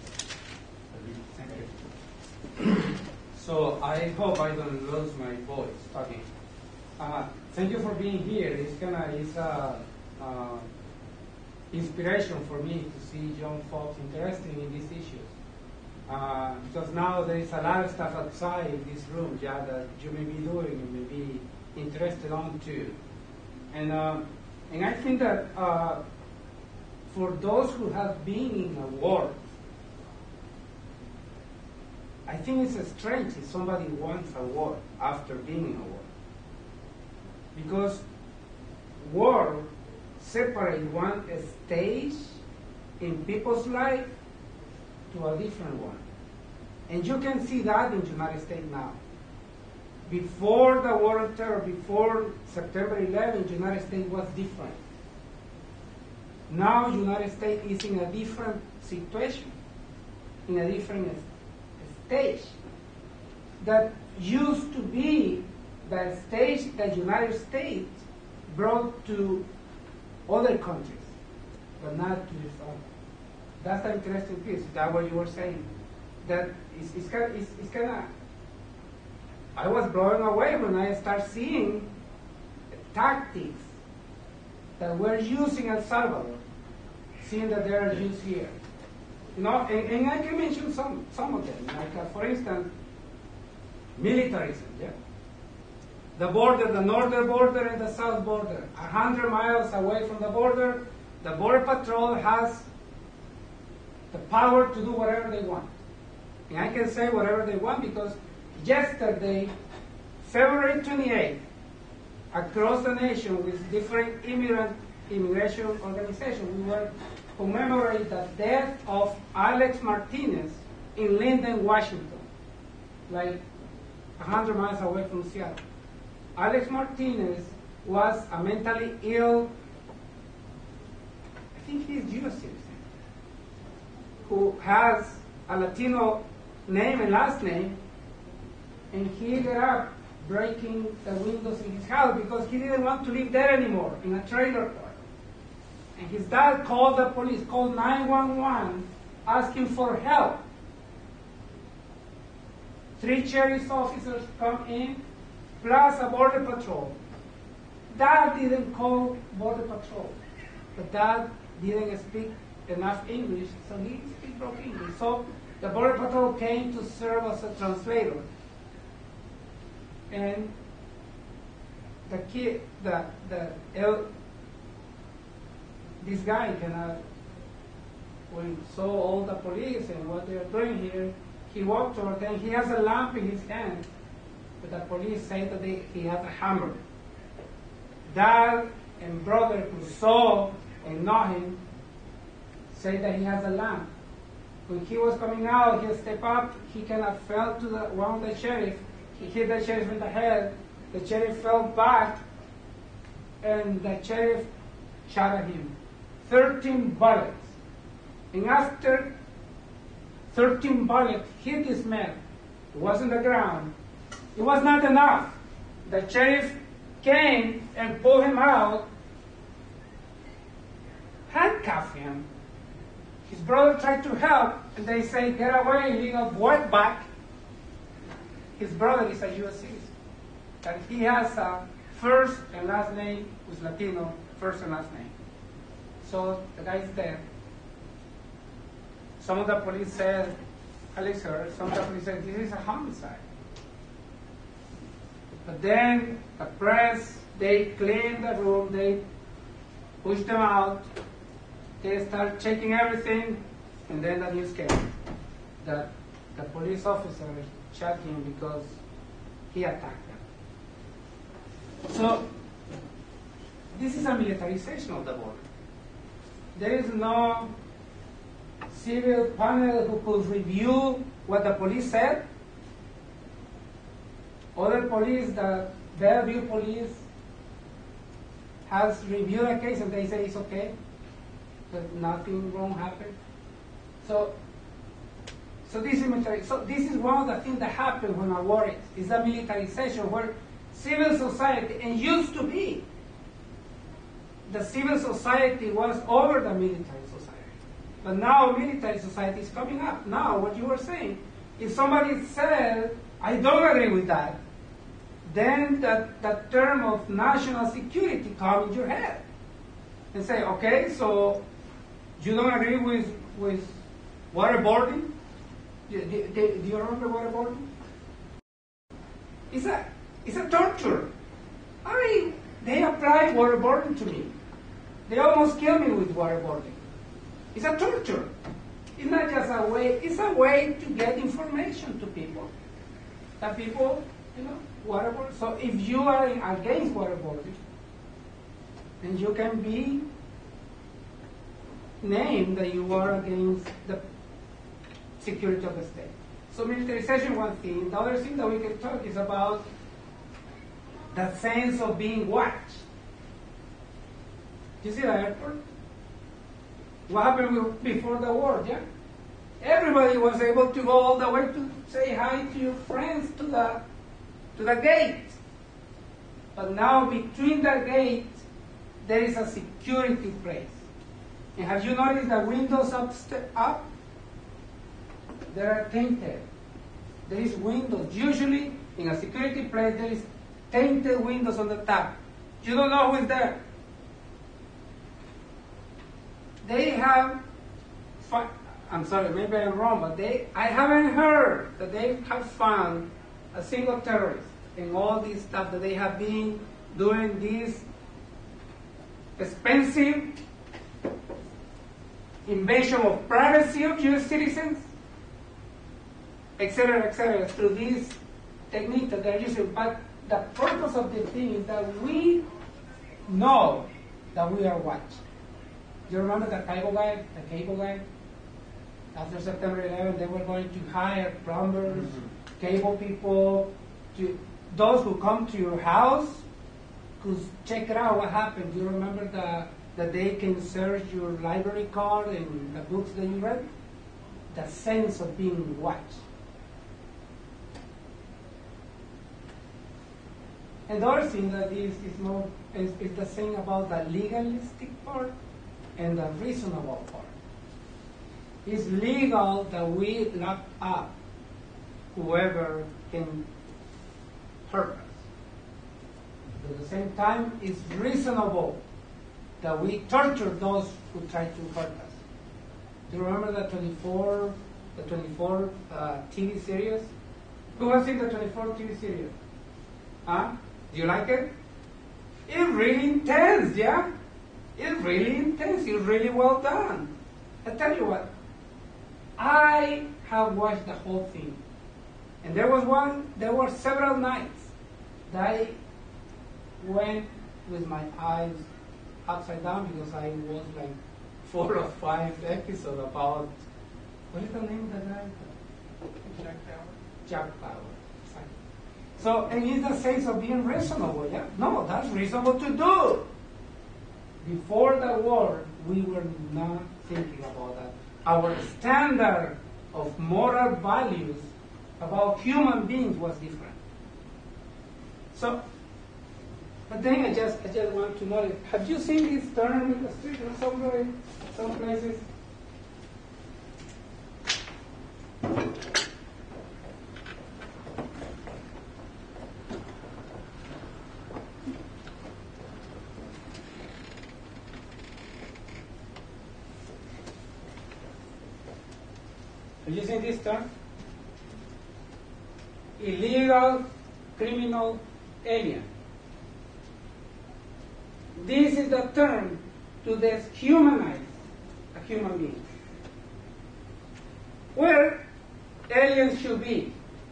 S1: they work. Thank you.
S3: So I hope I don't lose my voice talking. Uh, thank you for being here. It's kind of it's a uh, inspiration for me to see young folks interested in these issues. Uh, because now there is a lot of stuff outside this room, yeah, that you may be doing and may be interested on too. And uh, and I think that uh, for those who have been in a war, I think it's strange if somebody wants a war after being in a war. Because war separates one stage in people's life to a different one. And you can see that in the United States now. Before the war on terror, before September eleventh, the United States was different. Now the United States is in a different situation, in a different stage. That used to be the stage that the United States brought to other countries, but not to its own. That's the interesting piece. That's what you were saying. That it's, it's kind of, it's, it's kind of, I was blown away when I started seeing tactics that were used in El Salvador, seeing that they are used here. You know, and, and I can mention some, some of them. Like, uh, for instance, militarism, yeah? The border, the northern border and the south border. A hundred miles away from the border, the Border Patrol has the power to do whatever they want. And I can say whatever they want because yesterday, February twenty-eighth, across the nation with different immigrant immigration organizations, we were commemorating the death of Alex Martinez in Linden, Washington, like a hundred miles away from Seattle. Alex Martinez was a mentally ill, I think he's U S citizen, who has a Latino name and last name, and he ended up breaking the windows in his house because he didn't want to live there anymore, in a trailer park. And his dad called the police, called nine one one, asking for help. Three sheriff's officers come in, plus a border patrol. Dad didn't call border patrol. But Dad didn't speak enough English, so he speaks broken English. So the border patrol came to serve as a translator. And the kid, the, the, el, this guy cannot, when saw all the police and what they are doing here, he walked toward them. He has a lamp in his hand, but the police say that they, he has a hammer. Dad and brother who saw and know him say that he has a lamp. When he was coming out, he stepped up. He kind of fell to the, one of the sheriff. He hit the sheriff in the head. The sheriff fell back, and the sheriff shot at him. Thirteen bullets. And after thirteen bullets hit this man, it was on the ground. It was not enough. The sheriff came and pulled him out, handcuffed him. His brother tried to help, and they say, "Get away, legal wetback." His brother is a U S citizen. And he has a first and last name who's Latino, first and last name. So the guy's dead. Some of the police said, at least heard, some of the police said, this is a homicide. But then the press, they cleaned the room, they pushed them out, they started checking everything, and then the news came that the police officer shot him because he attacked them. So this is a militarization of the border. There is no civil panel who could review what the police said. Other police, the Bellevue police, has reviewed a case and they say it's okay, that nothing wrong happened. So, so this is military. So this is one of the things that happen when a war is, is a militarization where civil society, and used to be, the civil society was over the military society. But now military society is coming up. Now, what you were saying, if somebody said, I don't agree with that, then that, that term of national security comes in your head. And say, okay, so you don't agree with, with waterboarding? Do, do, do you remember waterboarding? It's a, it's a torture. I mean, they applied waterboarding to me. They almost killed me with waterboarding. It's a torture. It's not just a way, it's a way to get information to people. That people, you know, waterboard. So if you are against waterboarding, then you can be named that you are against the security of the state. So militarization, one thing. The other thing that we can talk is about the sense of being watched. You see the airport? What happened before the war, yeah? Everybody was able to go all the way to say hi to your friends to the, to the gate. But now between the gate, there is a security place. And have you noticed the windows up? up? They are tinted. There is windows. Usually, in a security place, there is tinted windows on the top. You don't know who is there. They have, I'm sorry, maybe I'm wrong, but they, I haven't heard that they have found a single terrorist in all this stuff that they have been doing this expensive invasion of privacy of U S citizens, et cetera, et cetera, through this technique that they're using. But the purpose of the thing is that we know that we are watched. You remember the cable guy, the cable guy? After September eleventh, they were going to hire plumbers, mm-hmm. cable people, to those who come to your house, who check it out what happened. Do you remember the, that they can search your library card and the books that you read? The sense of being watched. And the other thing that is, is, more, is, is the thing about the legalistic part. and the reasonable part. It's legal that we lock up whoever can hurt us. At the same time, it's reasonable that we torture those who try to hurt us. Do you remember the twenty-four, the twenty-four uh, T V series? Who has seen the twenty-four T V series? Huh? Do you like it? It's really intense, yeah? It's really intense. It's really well done. I tell you what, I have watched the whole thing. And there was one, there were several nights that I went with my eyes upside down because I was like four or five episodes about, what is the name of the guy? Jack Bauer. Jack Bauer. Exactly. So, and it's the sense of being reasonable, yeah? No, that's reasonable to do. Before the war, we were not thinking about that. Our standard of moral values about human beings was different. So, but then I just I just want to know, have you seen this term in the street or somewhere, some places? Have you seen this term? Illegal criminal alien. This is the term to dehumanize a human being. Where aliens should be?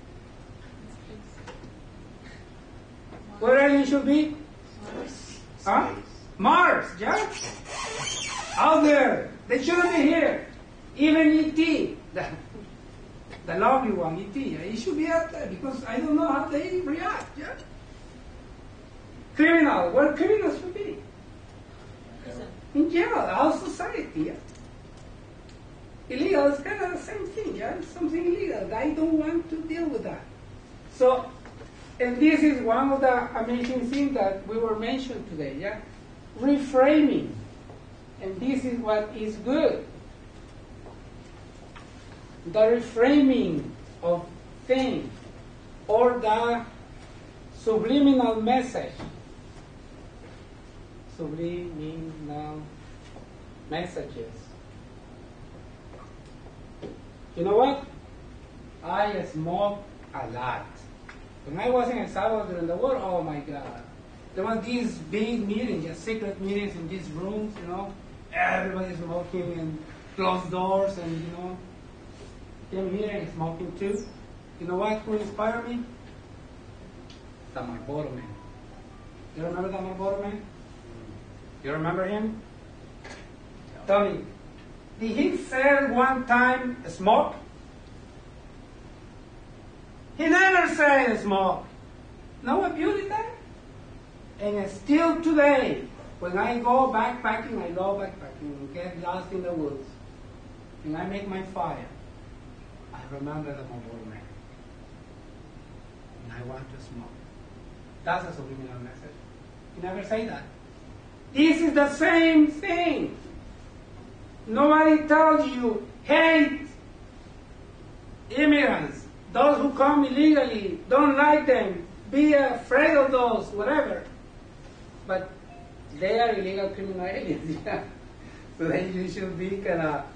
S3: Where aliens should be?
S4: Mars.
S3: Huh? Mars, yeah? Out there. They shouldn't be here. Even E T, the, the lovely one, E T, it should be out there because I don't know how they react, yeah? Criminal, where criminals should be? In jail, our society, yeah? Illegal is kind of the same thing, yeah? It's something illegal. I don't want to deal with that. So, and this is one of the amazing things that we were mentioned today, yeah? Reframing. And this is what is good. The reframing of things or the subliminal message. Subliminal messages. You know what? I smoke a lot. When I was in El Salvador during the war, oh my God. There was these big meetings, just secret meetings in these rooms, you know. Everybody smoking and closed doors and, you know. Came here and smoking too. You know what? Who inspired me? The Marlboro Man. You remember the Marlboro Man? You remember him? Tell me, did he say one time smoke? He never said smoke. Know what beauty that? And still today, when I go backpacking, I go backpacking and get lost in the woods, and I make my fire, I remember the Marlboro Man. And I want to smoke. That's a subliminal message. You never say that. This is the same thing. Nobody tells you, hate immigrants, those who come illegally, don't like them, be afraid of those, whatever. But they are illegal criminal aliens, yeah. So then you should be kind of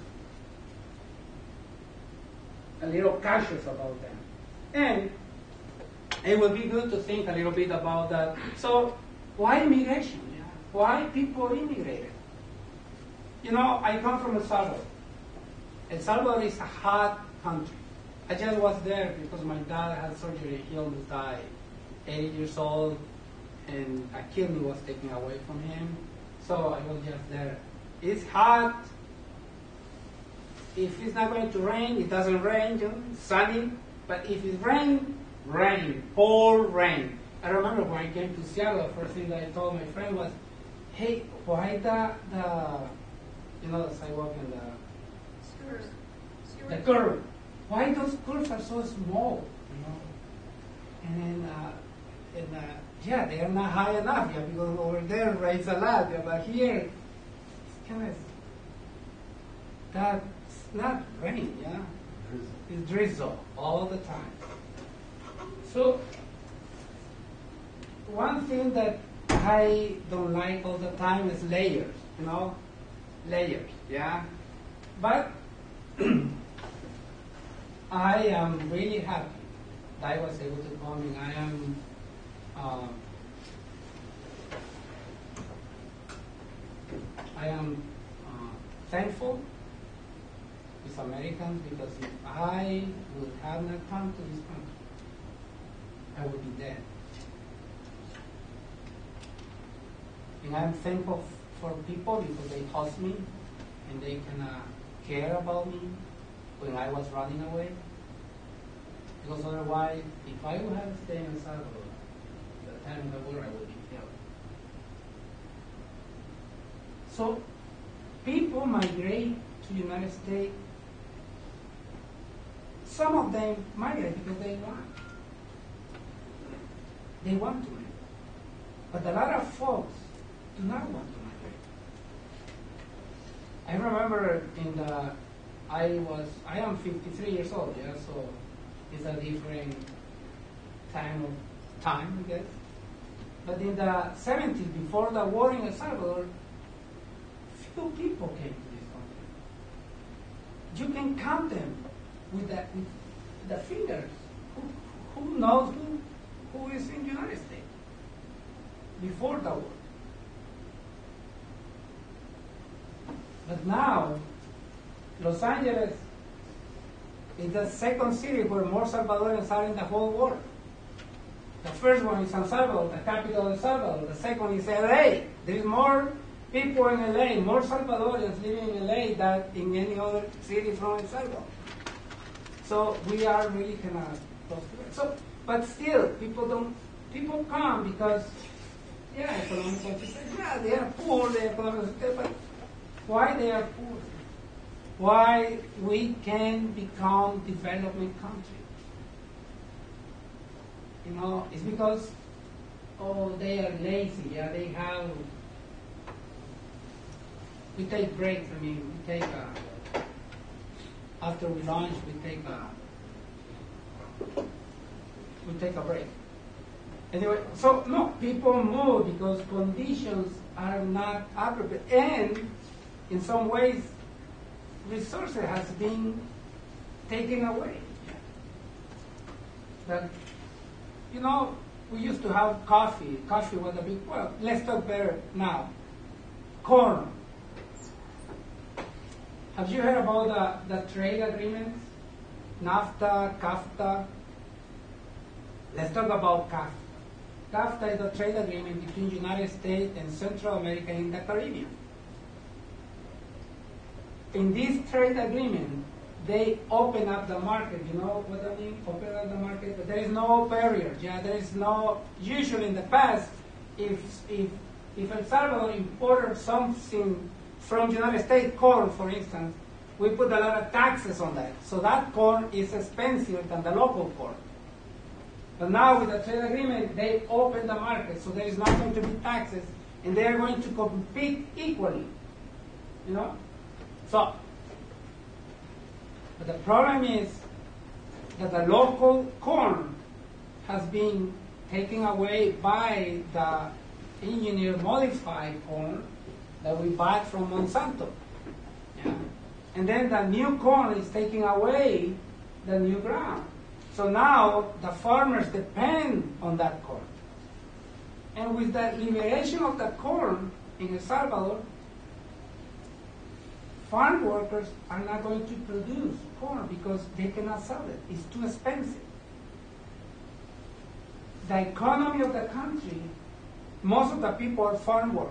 S3: a little cautious about them. And it would be good to think a little bit about that. So why immigration? Yeah? Why people immigrated? You know, I come from El Salvador. El Salvador is a hot country. I just was there because my dad had surgery. He almost died. eighty years old, and a kidney was taken away from him. So I was just there. It's hot. If it's not going to rain, it doesn't rain. You know, it's sunny. But if it rains, rain, pour rain. I remember when I came to Seattle, the first thing that I told my friend was, hey, why the, the you know, the sidewalk and the
S4: Skewers. Skewers.
S3: the curve? Why those curves are so small? You know, and then uh, and uh, yeah, they are not high enough. Yeah, because over there rains a lot. Yeah, but here it's kind of that's not rain, yeah? It's drizzle all the time. So, one thing that I don't like all the time is layers, you know? Layers, yeah? But I am really happy that I was able to come in. I am um, I am uh, thankful with Americans, because if I would have not come to this country, I would be dead. And I'm thankful for people because they host me and they kind of care about me when I was running away. Because otherwise, if I would have stayed in El Salvador, at the time of the war, I would be killed. So, people migrate to the United States. Some of them migrate because they want. They want to migrate. But a lot of folks do not want to migrate. I remember in the, I was, I am fifty-three years old, yeah, so it's a different time of time, I guess. But in the seventies, before the war in El Salvador, few people came to this country. You can count them with the, with the fingers. Who, who knows who, who is in the United States before the war? But now, Los Angeles is the second city where more Salvadorians are in the whole world. The first one is San Salvador, the capital of El Salvador. The second is L A. There is more people in L A, more Salvadorians living in L A than in any other city from El Salvador. So we are really kind of close to it. So, but still, people don't. People come because, yeah, economic situation. Yeah, they are poor. They are economic, but why they are poor? Why we can become development country? You know, it's because, oh, they are lazy. Yeah, they have. We take breaks. I mean, we take a, after we lunch, we take a we take a break. Anyway, so no, people move because conditions are not appropriate, and in some ways, resources has been taken away. That, you know, we used to have coffee. Coffee was a big, well, let's talk better now. Corn. Have you heard about the, the trade agreements? NAFTA, CAFTA. Let's talk about CAFTA. CAFTA is a trade agreement between the United States and Central America and the Caribbean. In this trade agreement, they open up the market. You know what I mean? Open up the market. But there is no barriers. Yeah, there is no. Usually, in the past, if if if El Salvador imported something from the United States, corn, for instance, we put a lot of taxes on that. So that corn is expensive than the local corn. But now with the trade agreement, they open the market, so there is not going to be taxes, and they are going to compete equally. You know. So, but the problem is that the local corn has been taken away by the engineer modified corn that we buy from Monsanto. Yeah? And then the new corn is taking away the new ground. So now the farmers depend on that corn. And with the liberation of the corn in El Salvador, farm workers are not going to produce corn because they cannot sell it. It's too expensive. The economy of the country, most of the people are farm workers.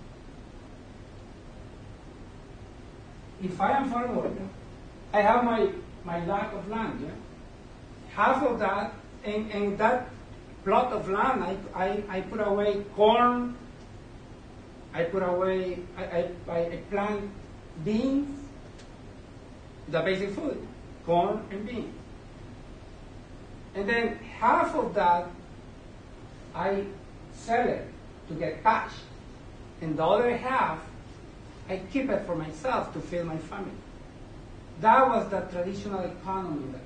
S3: If I am farm worker, I have my, my lack of land. Yeah? Half of that, in, in that plot of land, I, I, I put away corn, I put away, I, I, I plant beans, the basic food, corn and beans. And then half of that, I sell it to get cash. And the other half, I keep it for myself to feed my family. That was the traditional economy in the country.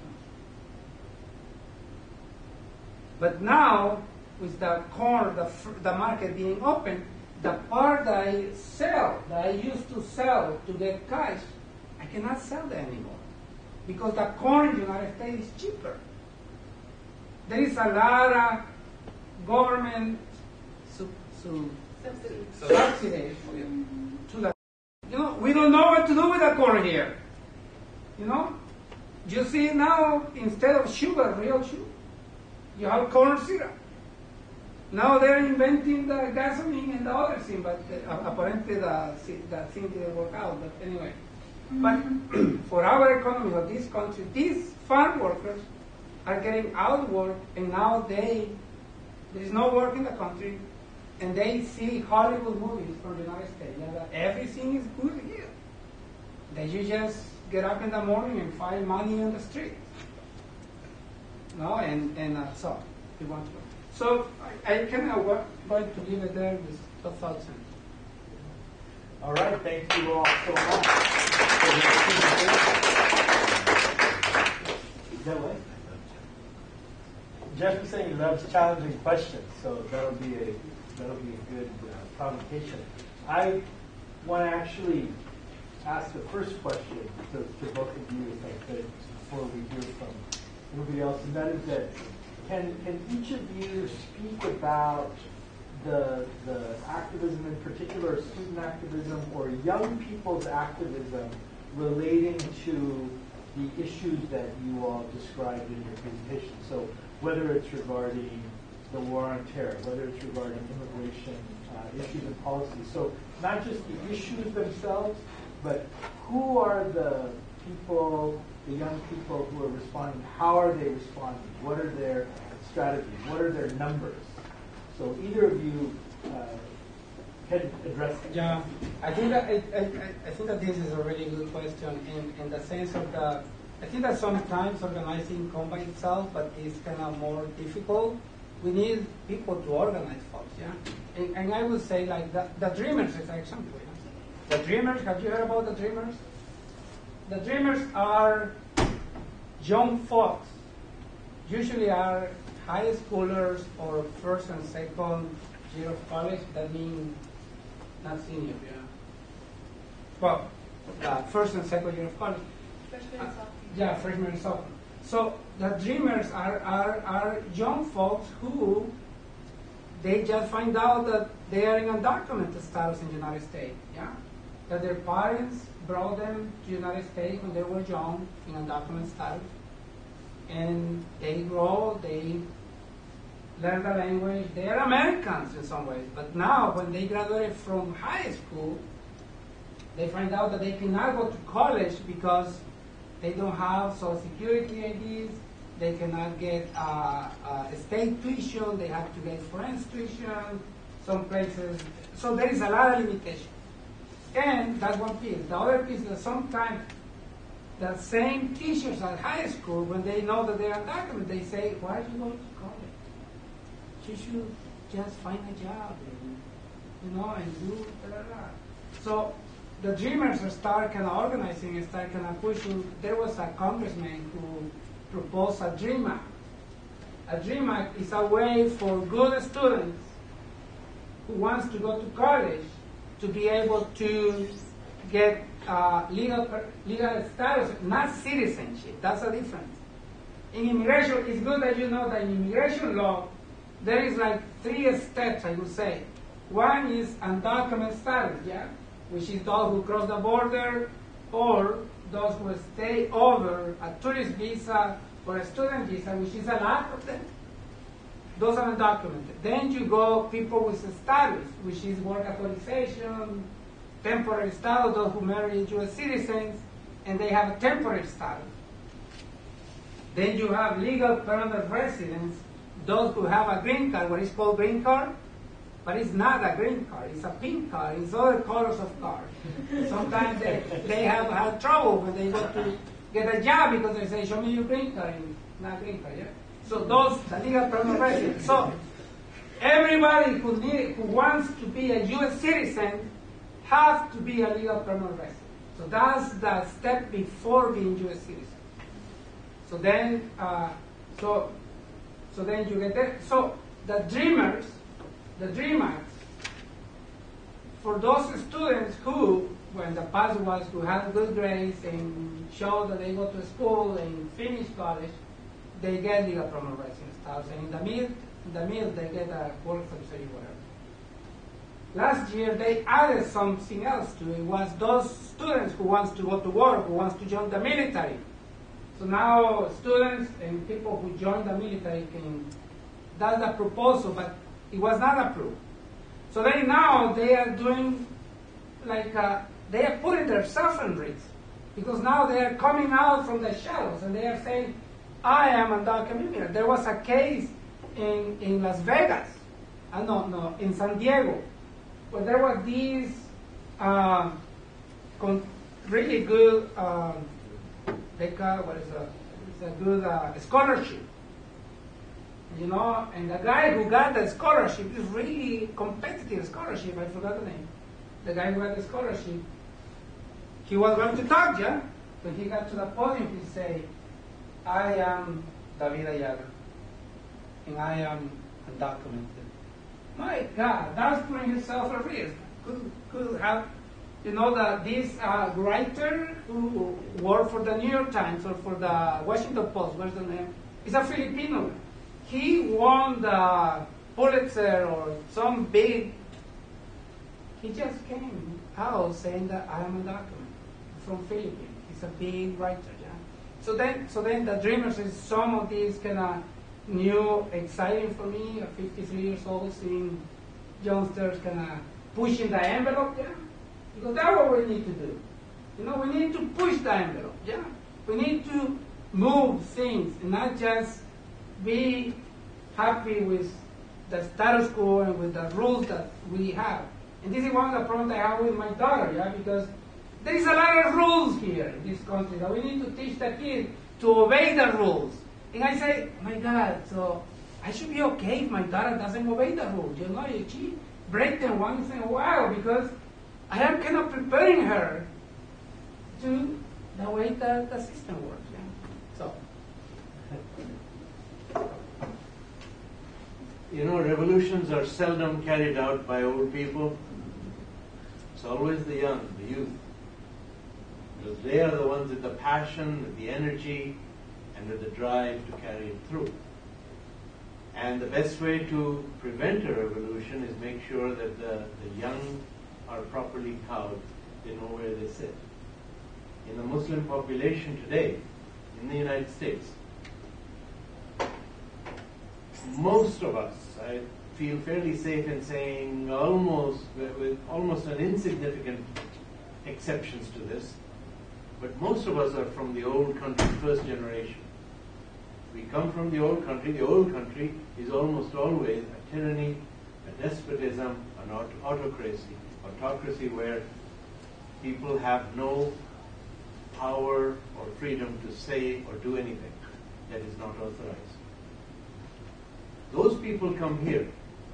S3: But now, with the corn, the, the market being open, the part that I sell, that I used to sell to get cash, I cannot sell that anymore. Because the corn in the United States is cheaper. There is a lot of government su- su-
S4: Subsidies.
S3: subsidies to the. You know, we don't know what to do with the corn here. You know, you see now instead of sugar, real sugar, you have corn syrup. Now they're inventing the gasoline and the other thing, but uh, apparently the the thing didn't work out. But anyway, but for our economy, for this country, these farm workers are getting outworked, and now they there is no work in the country, and they see Hollywood movies from the United States. You know, that everything is good here. That you just get up in the morning and find money on the street. No, and and uh, so if you want to. So I, I kind of going to leave it there with two thoughts.
S1: All right, thank you all so much. Is that way? Jeff was saying he loves challenging questions, so that'll be a that'll be a good uh, provocation. I want to actually ask the first question to, to both of you, if I could, before we hear from everybody else, and that is that can can each of you speak about the the activism, in particular student activism or young people's activism relating to the issues that you all described in your presentation? So whether it's regarding the war on terror, whether it's regarding immigration uh, issues and policies. So not just the issues themselves, but who are the people, the young people who are responding? How are they responding? What are their strategies? What are their numbers? So either of you uh, can address that.
S3: Yeah, I think that I, I, I think that this is a really good question in, in the sense of the. I think that sometimes organizing come by itself, but it's kind of more difficult. We need people to organize folks, yeah. And, and I would say like the, the Dreamers is an example. Yeah? The Dreamers, have you heard about the Dreamers? The Dreamers are young folks, usually are high schoolers or first and second year of college. That means not senior, yeah. Well, uh, first and second year of college.
S4: Freshman
S3: Uh,
S4: and sophomore.
S3: Yeah, freshman and sophomore. So the Dreamers are, are, are young folks who they just find out that they are in undocumented status in the United States, yeah? That their parents brought them to the United States when they were young in undocumented status. And they grow, they learn the language. They are Americans in some ways. But now when they graduate from high school, they find out that they cannot go to college because they don't have Social Security I Ds. They cannot get uh, uh, state tuition. They have to get friends tuition. Some places, so there is a lot of limitation. And that's one piece. The other piece is that sometimes the same teachers at high school, when they know that they are undocumented, they say, "Why are you going to college? You should just find a job, and, you know, and do blah, blah, blah." So the Dreamers start kind of organizing and start kind of pushing. There was a congressman who proposed a Dream Act. A Dream Act is a way for good students who wants to go to college to be able to get uh, legal legal status, not citizenship. That's a difference. In immigration, it's good that you know that in immigration law, there is like three steps, I would say. One is undocumented status, yeah, which is those who cross the border or those who stay over a tourist visa or a student visa, which is a lot of them. Those are undocumented. Then you go people with status, which is work authorization, temporary status, those who marry U S citizens, and they have a temporary status. Then you have legal permanent residents, those who have a green card, what is called green card, but it's not a green card, it's a pink card, it's other colors of card. Sometimes they, they have had trouble when they go to get a job because they say, show me your green card, and not green card, yeah? So those, the legal permanent residents. So everybody who, need, who wants to be a U S citizen has to be a legal permanent resident. So that's the step before being U S citizen. So then, uh, so, so then you get there. So the dreamers, the dreamers, for those students who, when the past was who had good grades and showed that they go to school and finish college, they get legal permanent residence status. And in the mid, in the middle, they get a work subsidy, whatever. Last year, they added something else to it. It was those students who wants to go to work, who wants to join the military. So now students and people who join the military can, that's the proposal, but it was not approved. So then now they are doing like, uh, they are putting themselves in risk because now they are coming out from the shadows and they are saying, I am undocumented immigrant. There was a case in, in Las Vegas, uh, no, no, in San Diego, where there was these uh, con- really good, um, they call, what is a, it's a good uh, scholarship. You know, and the guy who got the scholarship is really competitive scholarship. I forgot the name. The guy who got the scholarship, he was going to talk, yeah? When he got to the podium, he said, I am David Ayala, and I am undocumented. My God, that's putting himself at risk. Could, could have, you know, that this uh, writer who worked for the New York Times or for the Washington Post, what's the name? He's a Filipino. He won the Pulitzer or some big. He just came out saying that I am undocumented from Philippines. He's a big writer, yeah. So then, so then the dreamers is some of these kind of new, exciting for me. At fifty-three years old, seeing youngsters kind of pushing the envelope, yeah. Because that's what we need to do. You know, we need to push the envelope, yeah. We need to move things and not just be happy with the status quo and with the rules that we have. And this is one of the problems I have with my daughter, yeah, because there is a lot of rules here in this country that we need to teach the kids to obey the rules. And I say, my God, so I should be okay if my daughter doesn't obey the rules. You know, if she breaks them once in a while, because I am kind of preparing her to the way that the system works. Yeah? So.
S2: You know, revolutions are seldom carried out by old people. It's always the young, the youth. Because they are the ones with the passion, with the energy, and with the drive to carry it through. And the best way to prevent a revolution is make sure that the, the young are properly cowed. They know where they sit. In the Muslim population today, in the United States, most of us, I feel fairly safe in saying almost, with almost an insignificant exceptions to this, but most of us are from the old country, first generation. We come from the old country. The old country is almost always a tyranny, a despotism, an aut- autocracy, autocracy where people have no power or freedom to say or do anything that is not authorized. Those people come here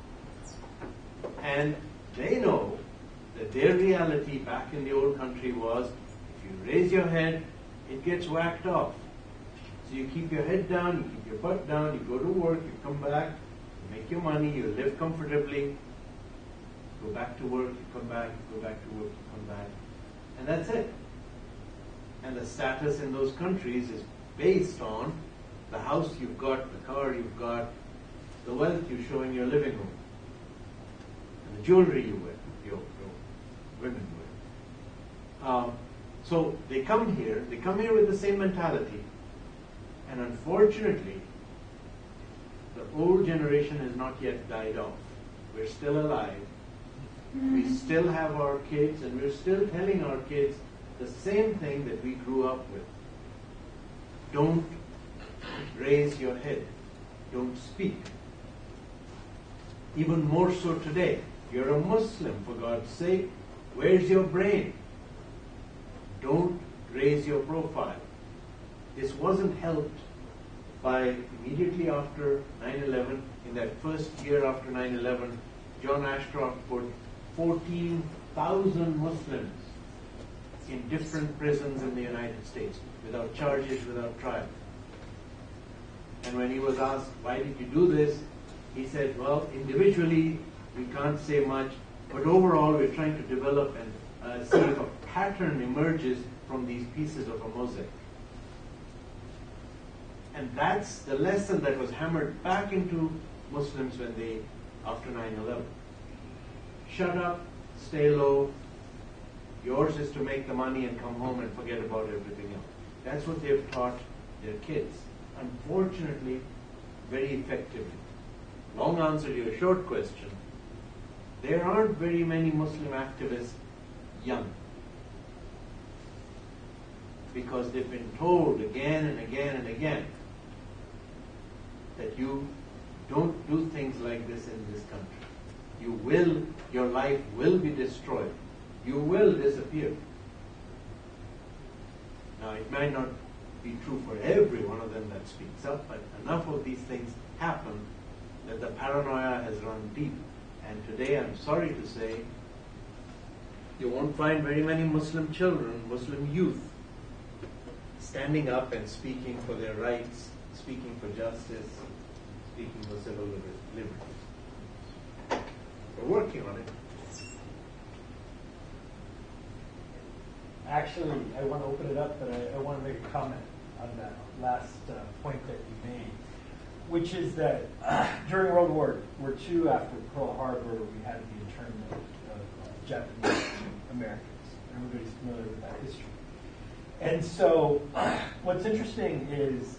S2: and they know that their reality back in the old country was if you raise your head, it gets whacked off. So you keep your head down, you keep your butt down, you go to work, you come back, you make your money, you live comfortably, go back to work, you come back, you go back to work, you come back, and that's it. And the status in those countries is based on the house you've got, the car you've got, the wealth you show in your living room, and the jewelry you wear, your, your women wear. Um, so they come here, they come here with the same mentality, and unfortunately, the old generation has not yet died off. We're still alive. Mm-hmm. We still have our kids, and we're still telling our kids the same thing that we grew up with. Don't raise your head. Don't speak. Even more so today. You're a Muslim, for God's sake. Where's your brain? Don't raise your profile. This wasn't helped by immediately after nine eleven, in that first year after nine eleven, John Ashcroft put fourteen thousand Muslims in different prisons in the United States, without charges, without trial. And when he was asked, why did you do this? He said, well, individually, we can't say much, but overall, we're trying to develop and uh, see if a pattern emerges from these pieces of a mosaic. And that's the lesson that was hammered back into Muslims when they, after nine eleven. Shut up, stay low. Yours is to make the money and come home and forget about everything else. That's what they've taught their kids. Unfortunately, very effectively. Long answer to your short question. There aren't very many Muslim activists young, because they've been told again and again and again that you don't do things like this in this country. You will, your life will be destroyed. You will disappear. Now, it might not be true for every one of them that speaks up, but enough of these things happen that the paranoia has run deep. And today, I'm sorry to say, you won't find very many Muslim children, Muslim youth, standing up and speaking for their rights, speaking for justice, speaking for civil liberties. We're working on it.
S1: Actually, I want to open it up, but I, I want to make a comment on that last uh, point that you made, which is that uh, during World War Two, after Pearl Harbor, we had the internment of uh, Japanese Americans. Everybody's familiar with that history. And so what's interesting is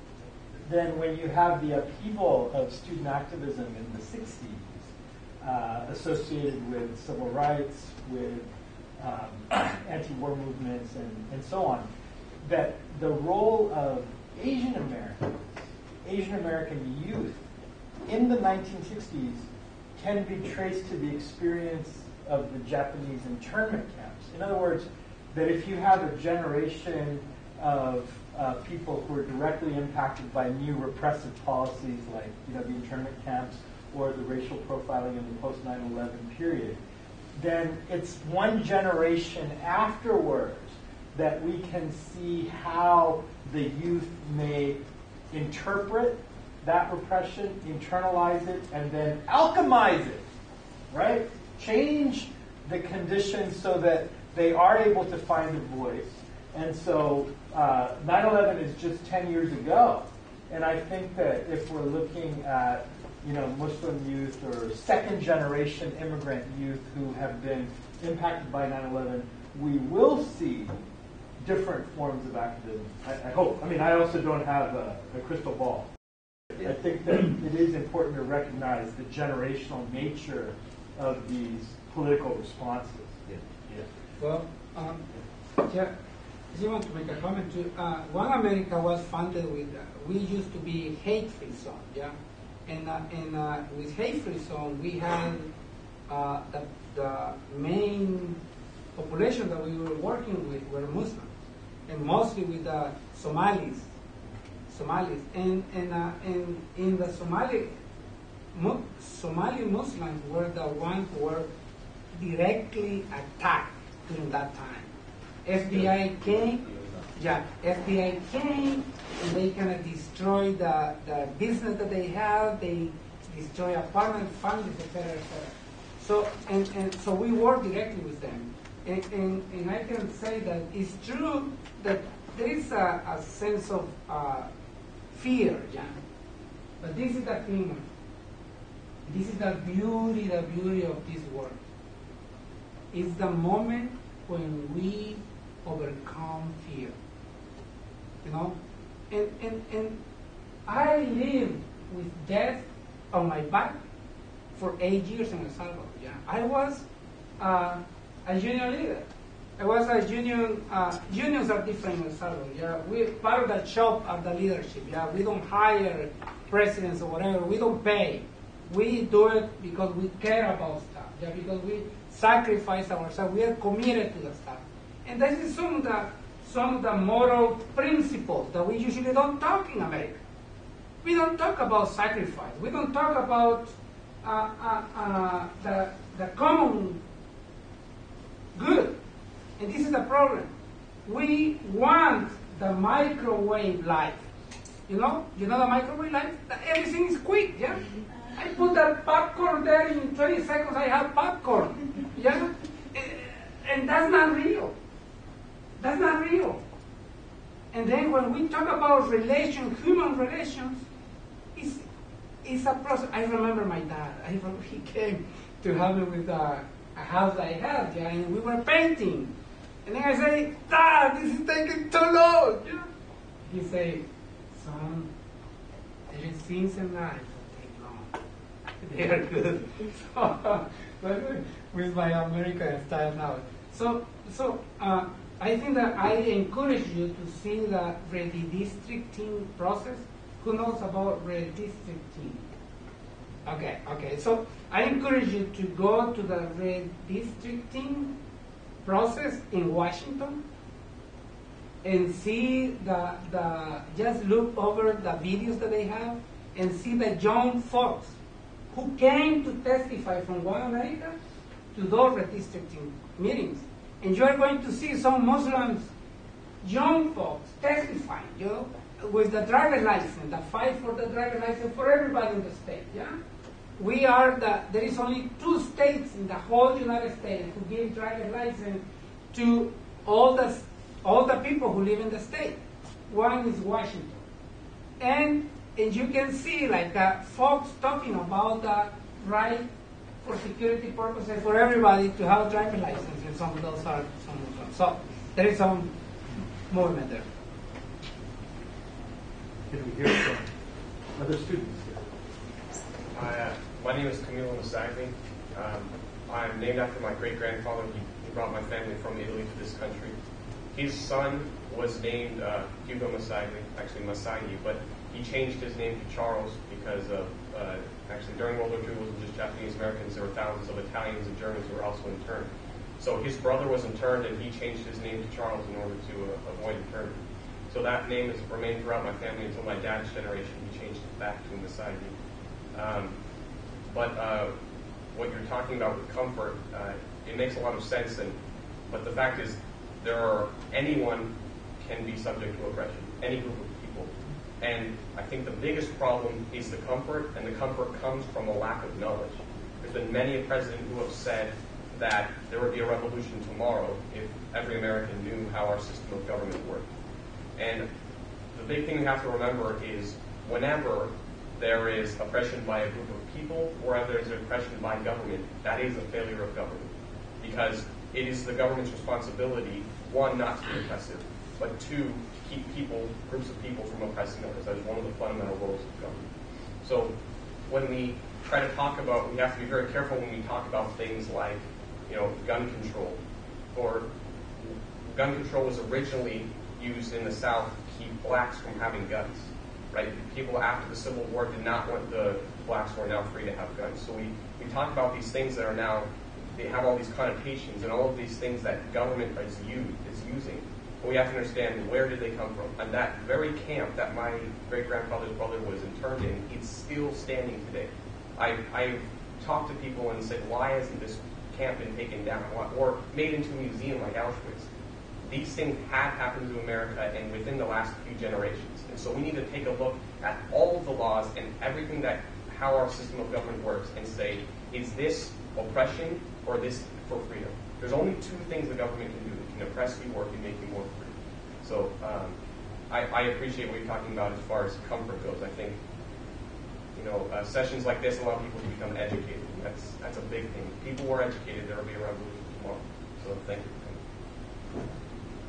S1: then when you have the upheaval of student activism in the sixties, uh, associated with civil rights, with um, anti-war movements, and, and so on, that the role of Asian Americans, Asian American youth in the nineteen sixties can be traced to the experience of the Japanese internment camps. In other words, that if you have a generation of uh, people who are directly impacted by new repressive policies like you know the internment camps or the racial profiling in the post nine eleven period, then it's one generation afterwards that we can see how the youth may interpret that repression, internalize it, and then alchemize it, right? Change the conditions so that they are able to find a voice. And so uh, nine eleven is just ten years ago. And I think that if we're looking at you know, Muslim youth or second generation immigrant youth who have been impacted by nine eleven, we will see different forms of activism. I, I hope. I mean, I also don't have a, a crystal ball. I think that it is important to recognize the generational nature of these political responses.
S2: Yeah.
S1: Yeah.
S3: Well, um, yeah, I just want to make a comment too. Uh, OneAmerica was founded with, uh, we used to be hate-free zone, yeah? And, uh, and uh, with hate-free zone, we had uh, the, the main population that we were working with were Muslims, and mostly with the Somalis. Somalis. And, and, uh, and in the Somali, Mu- Somali Muslims were the ones who were directly attacked during that time. F B I came, yeah, F B I came, and they kind of destroy the, the business that they have, they destroy apartment families, et cetera, et cetera. So, and, and so we work directly with them. And, and, and I can say that it's true that there is a, a sense of uh, fear, yeah. But this is the thing. This is the beauty, the beauty of this work. It's the moment when we overcome fear. You know? And, and, and I lived with death on my back for eight years in El Salvador. Yeah. I was uh, a union leader. I was a union, uh, unions are different in El Salvador. Yeah. We, part of the job are the leadership. Yeah. We don't hire presidents or whatever. We don't pay. We do it because we care about stuff. Yeah. Because we sacrifice ourselves. We are committed to the stuff. And this is some of the some of the moral principles that we usually don't talk in America. We don't talk about sacrifice. We don't talk about uh, uh, uh, the the common good. And this is the problem. We want the microwave life. You know? You know the microwave life? Everything is quick, yeah? I put that popcorn there, in twenty seconds I have popcorn. Yeah? And that's not real. That's not real. And then when we talk about relations, human relations, it's, it's a process. I remember my dad. I remember he came to help me with a, a house I had, yeah, and we were painting. And then I say, Dad, this is taking too long. Yeah? He say, son, there is things in life that take long. They are good. So, with my American style now. So, so uh, I think that I encourage you to see the redistricting process. Who knows about redistricting? Okay, okay. So I encourage you to go to the redistricting process in Washington and see the, the, just look over the videos that they have and see the young folks who came to testify from OneAmerica to those redistricting meetings. And you are going to see some Muslims, young folks, testifying, you know, with the driver's license, the fight for the driver's license for everybody in the state, yeah? We are the, there is only two states in the whole United States who give driver's license to all the, all the people who live in the state. One is Washington. And, and you can see like the folks talking about the right for security purposes for everybody to have a driver's license, and some of those are some of them. So there is some movement there.
S1: Can we hear from other students here?
S5: Hi, uh, my name is Camilo Masagli. Um, I'm named after my great-grandfather. He, he brought my family from Italy to this country. His son was named uh, Hugo Masagli, actually Masagli, but he changed his name to Charles because of, uh, actually during World War Two, it wasn't just Japanese Americans, there were thousands of Italians and Germans who were also interned. So his brother was interned and he changed his name to Charles in order to uh, avoid internment. So that name has remained throughout my family until my dad's generation. He changed it back to Masagli. Um, but uh, what you're talking about with comfort, uh, it makes a lot of sense. And but the fact is, there are anyone can be subject to oppression, any group of people. And I think the biggest problem is the comfort, and the comfort comes from a lack of knowledge. There's been many a president who have said that there would be a revolution tomorrow if every American knew how our system of government worked. And the big thing we have to remember is whenever there is oppression by a group of people, or if there's oppression by government, that is a failure of government. Because it is the government's responsibility, one, not to be oppressive, but two, to keep people, groups of people from oppressing others. That is one of the fundamental roles of government. So when we try to talk about, we have to be very careful when we talk about things like, you know, gun control. Or gun control was originally used in the South to keep blacks from having guns. Right? People after the Civil War did not want the blacks who are now free to have guns. So we, we talk about these things that are now, they have all these connotations and all of these things that government is, used, is using. But we have to understand, where did they come from? And that very camp that my great-grandfather's brother was interned in, it's still standing today. I, I've talked to people and said, why hasn't this camp been taken down or made into a museum like Auschwitz? These things have happened to America and within the last few generations. And so we need to take a look at all of the laws and everything that, how our system of government works and say, is this oppression or this for freedom? There's only two things the government can do. It can oppress you or it can make you more free. So um, I, I appreciate what you're talking about as far as comfort goes. I think, you know, uh, sessions like this allow people to become educated. And that's, that's a big thing. If people were educated, there will be a revolution tomorrow. So thank you for coming.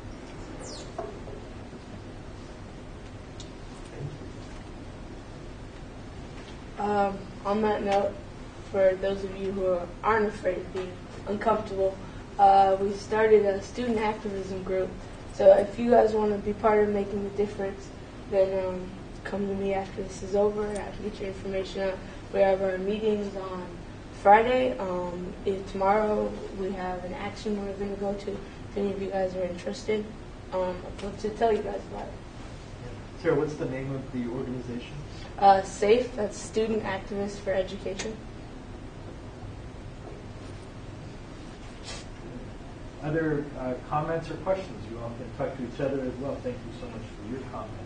S6: Um, on that note, for those of you who aren't afraid of being uncomfortable, uh, we started a student activism group. So if you guys want to be part of making the difference, then um, come to me after this is over. I can get your information out. We have our meetings on Friday. Um, if tomorrow we have an action we're going to go to. If any of you guys are interested, um, I'd love to tell you guys about it.
S1: Sarah, what's the name of the organization?
S6: Uh, SAFE, that's Student Activists for Education.
S1: other uh, comments or questions? You all can talk to each other as well. Thank you so much for your comment.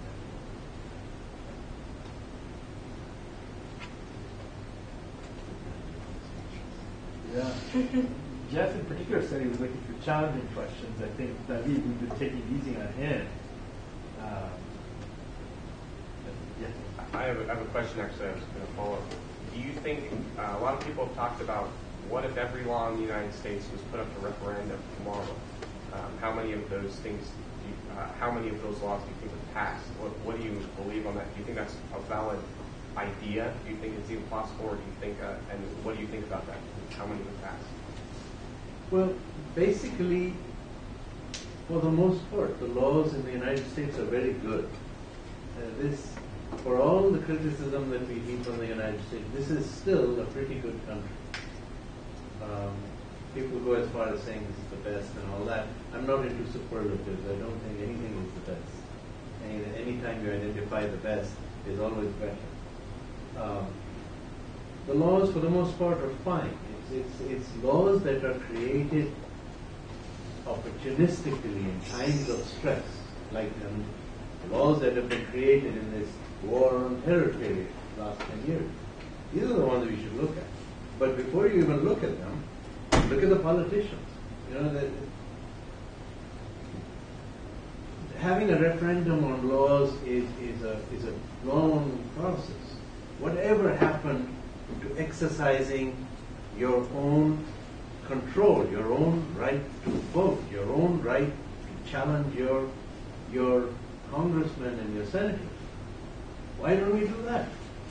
S1: Yeah. Jeff in particular said he was looking for challenging questions. I think David, we've been taking it easy on him. Um, yeah.
S5: I have, a, I have a question actually I was going to follow up. Do you think, uh, a lot of people have talked about what if every law in the United States was put up to referendum tomorrow? Um, how many of those things, do you, uh, how many of those laws do you think would pass? What, what do you believe on that? Do you think that's a valid idea? Do you think it's even possible, or do you think, uh, and what do you think about that? How many would pass?
S2: Well, basically, for the most part, the laws in the United States are very good. Uh, this, for all the criticism that we heap on the United States, this is still a pretty good country. Um, people go as far as saying this is the best and all that. I'm not into superlatives. I don't think anything is the best. Any, anytime you identify the best is always better. Um, the laws, for the most part, are fine. It's, it's, it's laws that are created opportunistically in times of stress, like um, laws that have been created in this war on terror period, last ten years. These are the ones we should look at. But before you even look at them, look at the politicians. You know, that having a referendum on laws is, is, a, is a long process. Whatever happened to exercising your own control, your own right to vote, your own right to challenge your, your congressmen and your senators? Why don't we do that?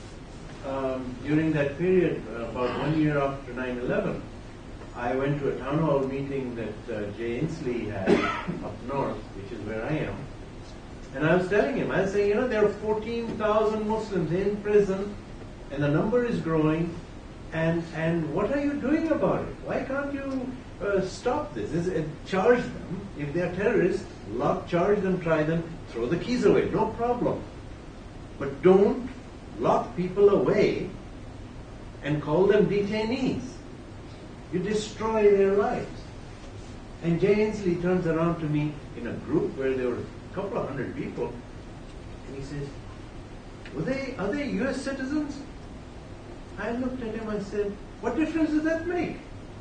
S2: Um, during that period, uh, about one year after nine eleven, I went to a town hall meeting that uh, Jay Inslee had up north, which is where I am. And I was telling him, I was saying, you know, there are fourteen thousand Muslims in prison, and the number is growing, and and what are you doing about it? Why can't you uh, stop this? Is it, charge them. If they are terrorists, lock, charge them, try them, throw the keys away, no problem. But don't lock people away and call them detainees. You destroy their lives. And Jay Inslee turns around to me in a group where there were a couple of hundred people, and he says, Were they, are they U S citizens? I looked at him and said, what difference does that make?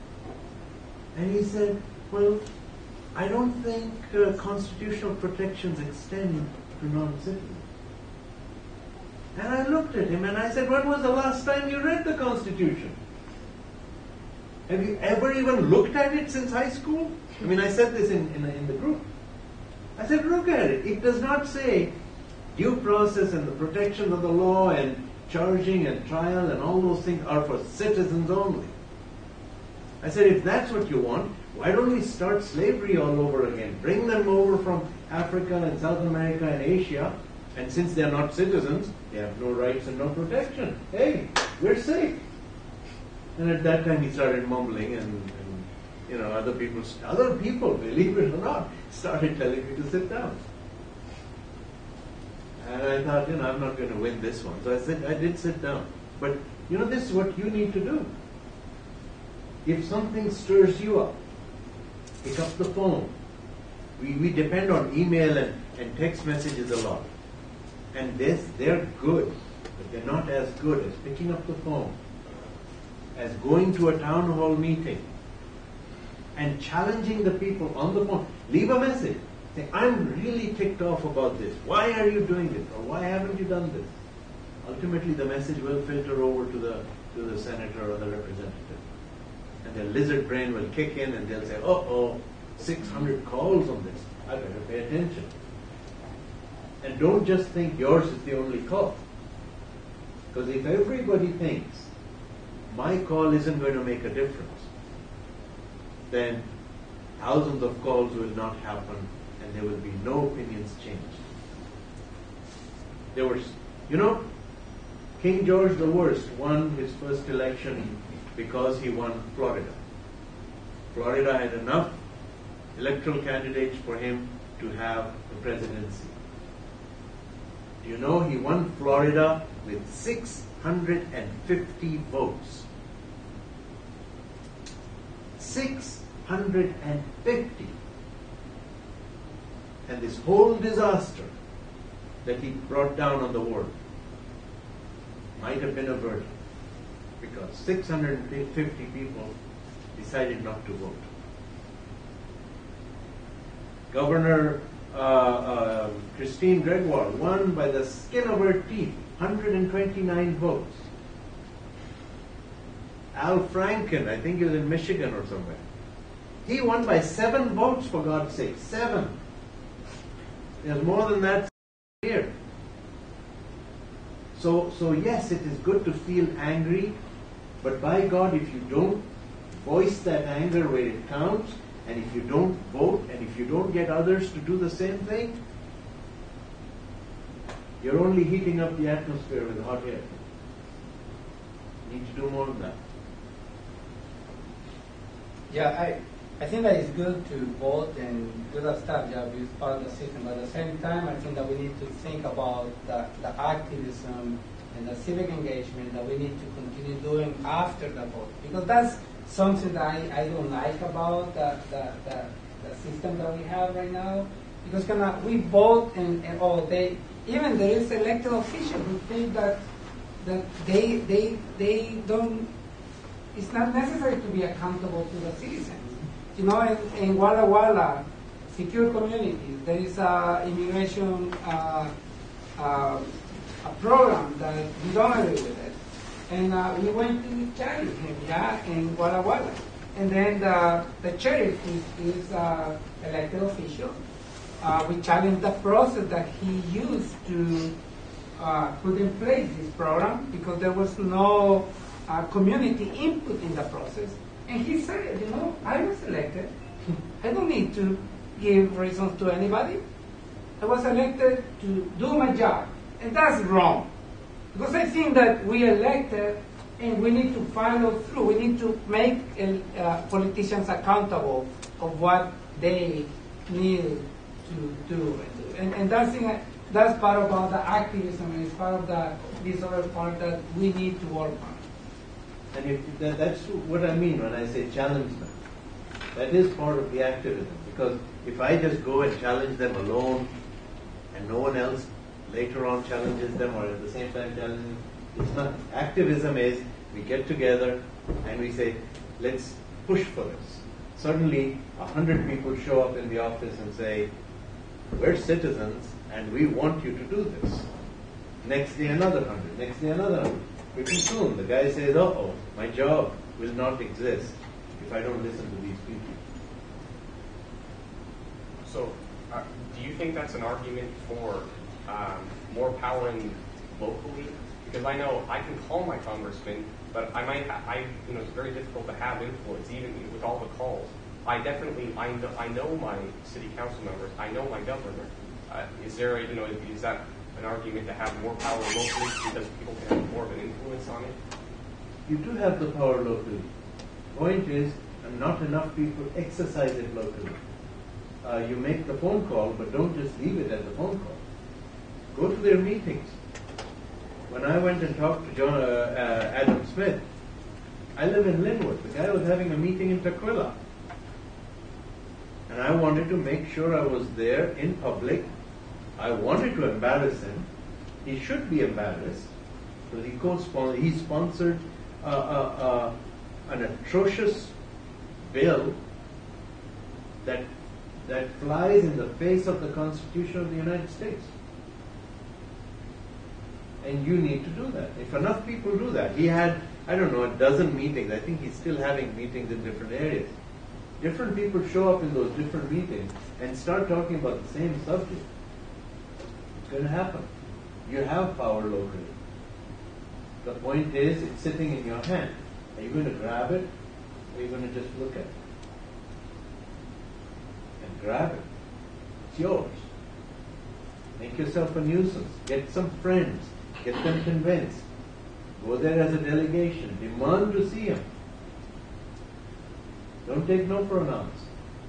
S2: And he said, well, I don't think uh, constitutional protections extend to non-citizens. And I looked at him and I said, when was the last time you read the Constitution? Have you ever even looked at it since high school? I mean, I said this in, in, in the group. I said, look at it. It does not say due process and the protections of the law and charging and trial and all those things are for citizens only. I said, if that's what you want, why don't we start slavery all over again? Bring them over from Africa and South America and Asia, and since they're not citizens, they have no rights and no protection. Hey, we're safe. And at that time he started mumbling, and, and you know, other people, other people, believe it or not, started telling me to sit down. And I thought, you know, I'm not going to win this one. So I said, I did sit down. But, you know, this is what you need to do. If something stirs you up, pick up the phone. We, we depend on email and, and text messages a lot. And this, they're good, but they're not as good as picking up the phone, as going to a town hall meeting and challenging the people on the phone. Leave a message. Say, I'm really ticked off about this. Why are you doing this? Or why haven't you done this? Ultimately, the message will filter over to the to the senator or the representative. And their lizard brain will kick in and they'll say, uh-oh, six hundred calls on this. I better pay attention. And don't just think yours is the only call. Because if everybody thinks my call isn't going to make a difference, then thousands of calls will not happen and there will be no opinions changed. There was, you know, King George the First won his first election because he won Florida. Florida had enough electoral candidates for him to have the presidency. Do you know he won Florida with six hundred fifty votes? six one hundred fifty. And this whole disaster that he brought down on the world might have been averted because six hundred fifty people decided not to vote. Governor uh, uh, Christine Gregoire won by the skin of her teeth, one hundred twenty-nine votes. Al Franken, I think he was in Michigan or somewhere, he won by seven votes, for God's sake, seven. There's more than that here. So, so yes, it is good to feel angry, but by God, if you don't voice that anger where it counts, and if you don't vote, and if you don't get others to do the same thing, you're only heating up the atmosphere with hot air. You need to do more than that.
S3: Yeah, I, I think that it's good to vote and do that stuff, yeah, it's part of the system. But at the same time, I think that we need to think about the, the activism and the civic engagement that we need to continue doing after the vote. Because that's something that I, I don't like about the, the, the, the system that we have right now. Because kind of we vote and, and oh, they, even there is elected officials who think that that they they they don't. It's not necessary to be accountable to the citizens. You know, in, in Walla Walla, secure communities, there is a immigration uh, uh, a program that we don't agree with it, and uh, we went to challenge him, yeah, in Walla Walla, and then the the sheriff is, is uh, elected official. Uh, we challenged the process that he used to uh, put in place this program because there was no uh, community input in the process. And he said, you know, I was elected. I don't need to give reasons to anybody. I was elected to do my job. And that's wrong. Because I think that we elected and we need to follow through. We need to make uh, politicians accountable of what they need to do. And, and that's, in a, that's part of the activism, and it's part of the, this other part that we need to work on.
S2: And if that, that's what I mean when I say challenge them. That is part of the activism. Because if I just go and challenge them alone and no one else later on challenges them or at the same time challenges them, it's not. Activism is we get together and we say, let's push for this. Suddenly, a hundred people show up in the office and say, we're citizens and we want you to do this. Next day another hundred, next day another hundred. Pretty soon the guy says, uh-oh, my job will not exist if I don't listen to these people.
S5: So, uh, do you think that's an argument for um, more power in locally? Because I know I can call my congressman, but I might, ha- I, you know, it's very difficult to have influence even with all the calls. I definitely, I know, I know my city council members. I know my governor. Uh, is there, a, you know, is that an argument to have more power locally because people can have more of an influence on it?
S2: You do have the power locally. Point is, not enough people exercise it locally. Uh, you make the phone call, but don't just leave it as a phone call. Go to their meetings. When I went and talked to John, uh, uh, Adam Smith, I live in Linwood. The guy was having a meeting in Tukwila. And I wanted to make sure I was there in public. I wanted to embarrass him. He should be embarrassed because he co-sponsored. He sponsored uh, uh, uh, an atrocious bill that that flies in the face of the Constitution of the United States. And you need to do that. If enough people do that, he had I don't know a dozen meetings. I think he's still having meetings in different areas. Different people show up in those different meetings and start talking about the same subject. It's going to happen. You have power locally. The point is, it's sitting in your hand. Are you going to grab it, or are you going to just look at it? And grab it. It's yours. Make yourself a nuisance. Get some friends. Get them convinced. Go there as a delegation. Demand to see him. Don't take no for an answer.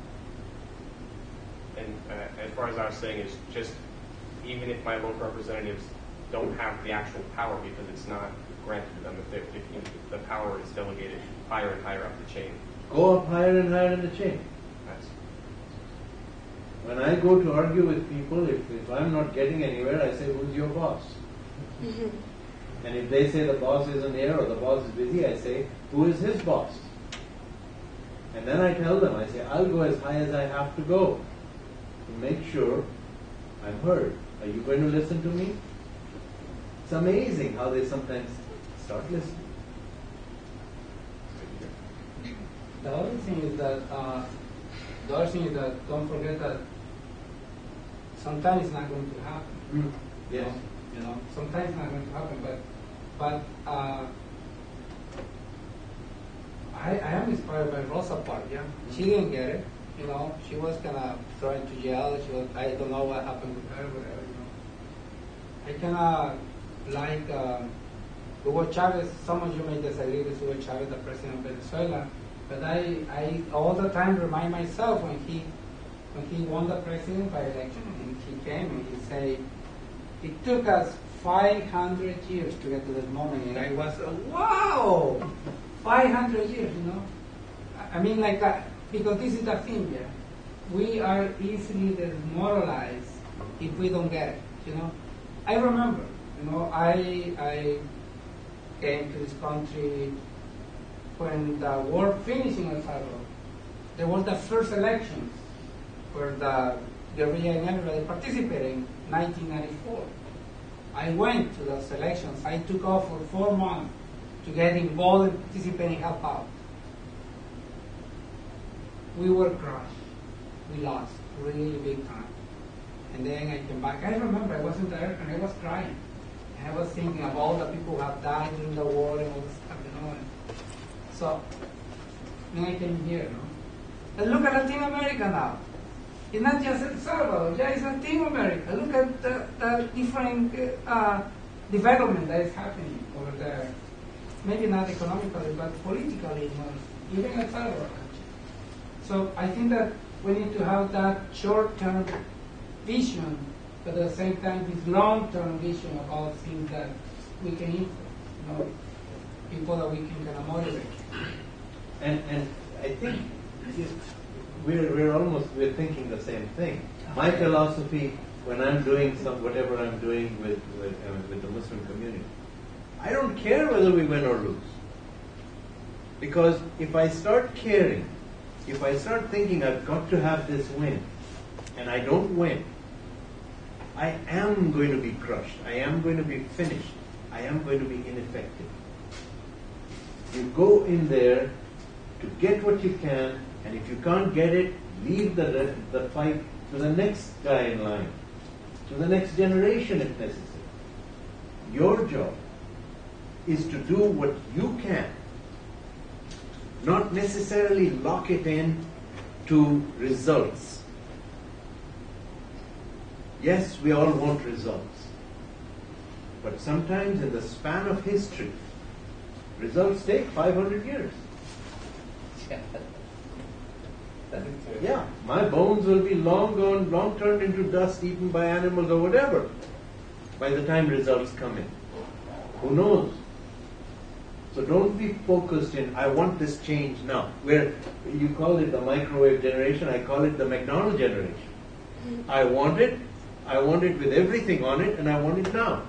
S5: And uh, as far as I was saying, is just even if my local representatives don't have the actual power because it's not granted to them, if, if, if the power is delegated higher and higher up the chain.
S2: go up higher and higher in the chain.
S5: That's,
S2: When I go to argue with people, if, if I'm not getting anywhere, I say, who's your boss? And if they say the boss isn't here or the boss is busy, I say, who is his boss? And then I tell them, I say, I'll go as high as I have to go to make sure I'm heard. Are you going to listen to me? It's amazing how they sometimes start listening.
S3: The other thing is that uh, the other thing is that don't forget that sometimes it's not going to happen.
S2: Mm. Yes.
S3: You know, sometimes it's not going to happen, but but uh, I, I am inspired by Rosa Parks. Yeah, she didn't get it. You know, she was kind of thrown to jail. She was, I don't know what happened with her. Whatever. You know, I kind of like uh, Hugo Chavez. Some of you may disagree with Hugo Chavez, the president of Venezuela, but I, I all the time remind myself when he when he won the president by election and he came and he said, it took us five hundred years to get to this moment, and I was, uh, wow, five hundred years, you know. I mean, like, uh, because this is the thing, yeah. We are easily demoralized if we don't get it, you know. I remember, you know, I I came to this country when the war finished in El Salvador. There was the first elections where the guerrilla and everybody participated in nineteen ninety-four. I went to those elections. I took off for four months to get involved and participate and help out. We were crushed. We lost really big time. And then I came back. I remember I was in there and I was crying. And I was thinking of all the people who have died during the war and all this stuff, you know. And so then I came here, you know. And look at Latin America now. It's not just El Salvador, yeah, it's Latin America. Look at the, the different uh, development that is happening over there. Maybe not economically, but politically, you know, even El Salvador. So I think that we need to have that short-term vision, but at the same time, this long-term vision about things that we can influence, you know, people that we can kind of motivate.
S2: And and I think we're we're almost we're thinking the same thing. My philosophy when I'm doing some whatever I'm doing with with, uh, with the Muslim community, I don't care whether we win or lose. Because if I start caring, if I start thinking I've got to have this win, and I don't win, I am going to be crushed. I am going to be finished. I am going to be ineffective. You go in there to get what you can, and if you can't get it, leave the, the fight to the next guy in line, to the next generation if necessary. Your job is to do what you can, not necessarily lock it in to results. Yes, we all want results, but sometimes in the span of history, results take five hundred years. Yeah, my bones will be long gone, long turned into dust, eaten by animals or whatever, by the time results come in. Who knows? So don't be focused in, I want this change now. Where you call it the microwave generation, I call it the McDonald's generation. I want it, I want it with everything on it, and I want it now.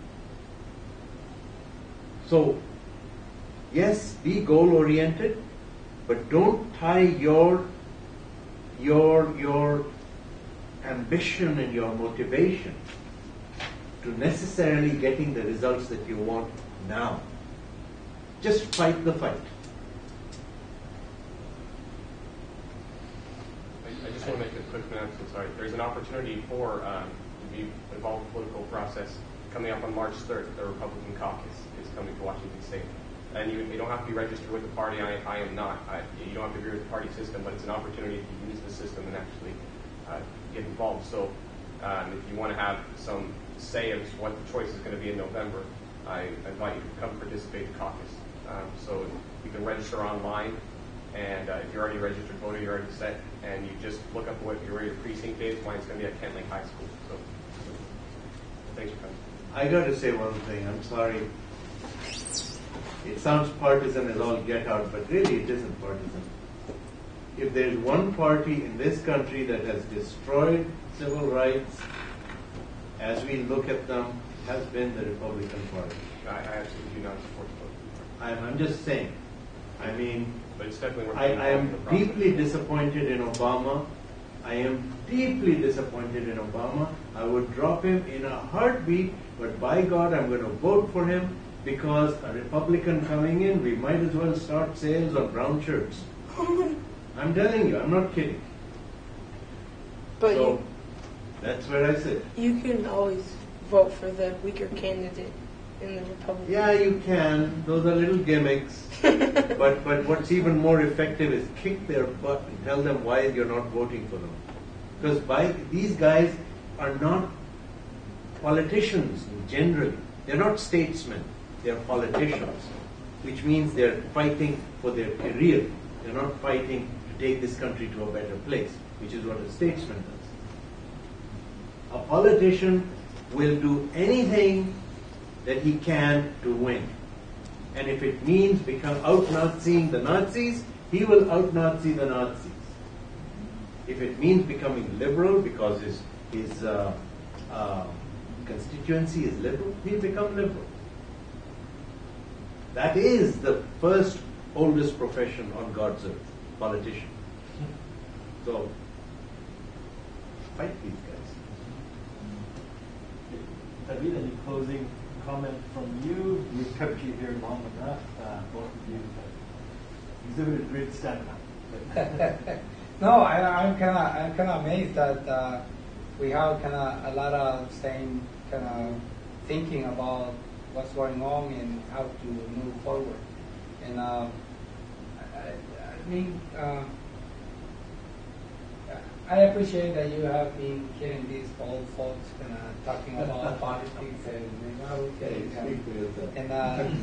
S2: So, yes, be goal-oriented, but don't tie your your your ambition and your motivation to necessarily getting the results that you want now. Just fight the fight.
S5: I, I just want to make a quick announcement. Sorry, there's an opportunity for um, to be involved in the political process coming up on March third. The Republican caucus is coming to Washington State. And you, you don't have to be registered with the party. I, I am not. I, you don't have to agree with the party system, but it's an opportunity to use the system and actually uh, get involved. So um, if you want to have some say as what the choice is going to be in November, I invite you to come participate in the caucus. Um, so you can register online, and uh, if you're already a registered voter, you're already set, and you just look up what your your precinct is. Mine's going to be at Kent Lake High School. So, so thanks for coming.
S2: I got to say one thing. I'm sorry. It sounds partisan as all get out, but really it isn't partisan. if there is one party in this country that has destroyed civil rights, as we look at them, has been the Republican Party.
S5: I, I absolutely do not support the Republican Party.
S2: I'm, I'm just saying. I mean,
S5: But it's definitely worth
S2: I,
S5: being
S2: I
S5: involved in
S2: am
S5: the process.
S2: deeply disappointed in Obama. I am deeply disappointed in Obama. I would drop him in a heartbeat, but by God, I'm going to vote for him because a Republican coming in, we might as well start sales on brown shirts. I'm telling you, I'm not kidding.
S6: But
S2: so,
S6: you,
S2: that's where I sit.
S6: you can always vote for the weaker candidate in the Republican.
S2: Yeah, you can. Those are little gimmicks. but but what's even more effective is kick their butt and tell them why you're not voting for them. Because by these guys are not politicians generally. They're not statesmen. They're politicians, which means they're fighting for their career. They're not fighting to take this country to a better place, which is what a statesman does. A politician will do anything that he can to win. And if it means become out-Naziing the Nazis, he will out-Nazi the Nazis. If it means becoming liberal because his, his uh, uh, constituency is liberal, he'll become liberal. That is the first oldest profession on God's earth, politician. So, fight these guys.
S1: David, any closing comment from you? We've kept you here long enough. Uh, both of you have exhibited great stamina.
S3: No, I, I'm kind of I'm kind of amazed that uh, we have kind of a lot of same kind of thinking about what's going on and how to move forward. And uh, I, I mean, uh, I appreciate that you have been hearing these old folks kind of talking about politics and you know, okay, and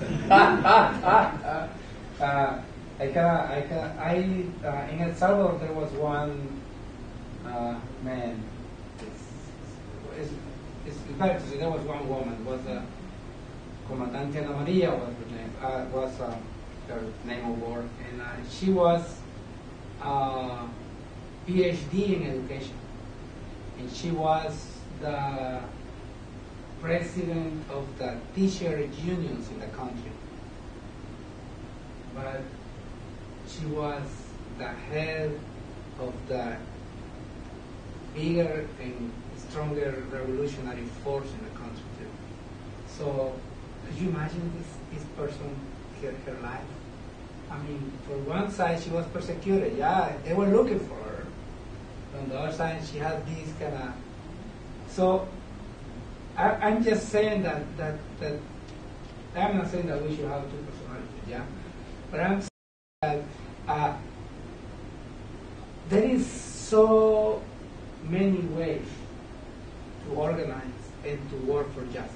S3: uh, uh, I kind of, I kind of, I uh, in El Salvador there was one uh, man. It's, it's, it's better to say there was one woman. Was a uh, Comandante Ana Maria was her name. Uh, was uh, her name of war, and uh, she was uh, PhD in education, and she was the president of the teacher unions in the country. But she was the head of the bigger and stronger revolutionary force in the country too. So could you imagine this, this person, her, her life? I mean, for one side she was persecuted, yeah, they were looking for her. On the other side she had these kind of, so I, I'm just saying that, that, that, I'm not saying that we should have two personalities, yeah? But I'm saying that uh, there is so many ways to organize and to work for justice.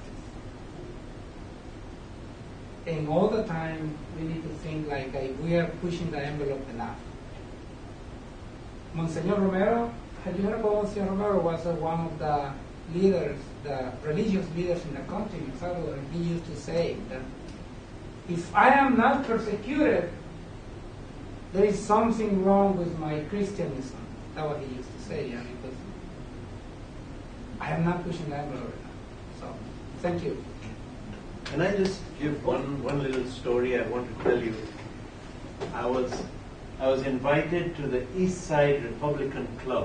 S3: And all the time we need to think like uh, we are pushing the envelope enough. Monsignor Romero, have you heard about Monsignor Romero? Was uh, one of the leaders, the religious leaders in the country in Salvador, and he used to say that if I am not persecuted, there is something wrong with my Christianism. That's what he used to say, yeah, because I am not pushing the envelope enough. So, thank you.
S2: Can I just give one, one little story I want to tell you? I was I was invited to the East Side Republican Club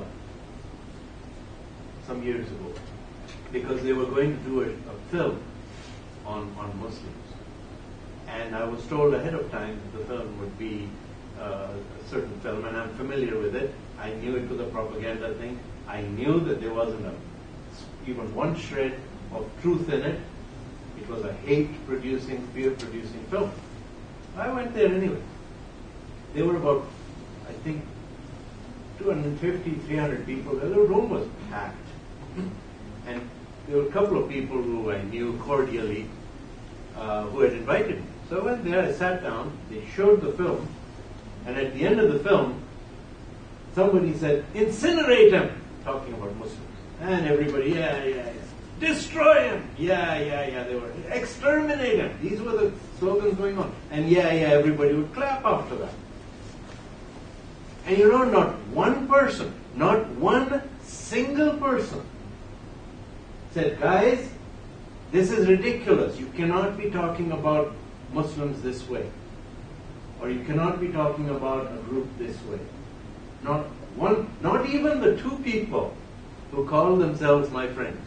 S2: some years ago because they were going to do a, a film on, on Muslims. And I was told ahead of time that the film would be uh, a certain film, and I'm familiar with it. I knew it was a propaganda thing. I knew that there wasn't a, even one shred of truth in it. It was a hate-producing, fear-producing film. I went there anyway. There were about, I think, two hundred fifty, three hundred people. The room was packed. And there were a couple of people who I knew cordially uh, who had invited me. So I went there, I sat down, they showed the film, and at the end of the film, somebody said, "Incinerate him," talking about Muslims. And everybody, yeah, yeah, yeah. Destroy him! Yeah, yeah, yeah, they were. Exterminate him! These were the slogans going on. And yeah, yeah, everybody would clap after that. And you know, not one person, not one single person said, guys, this is ridiculous. You cannot be talking about Muslims this way. Or you cannot be talking about a group this way. Not one, not even the two people who call themselves my friends.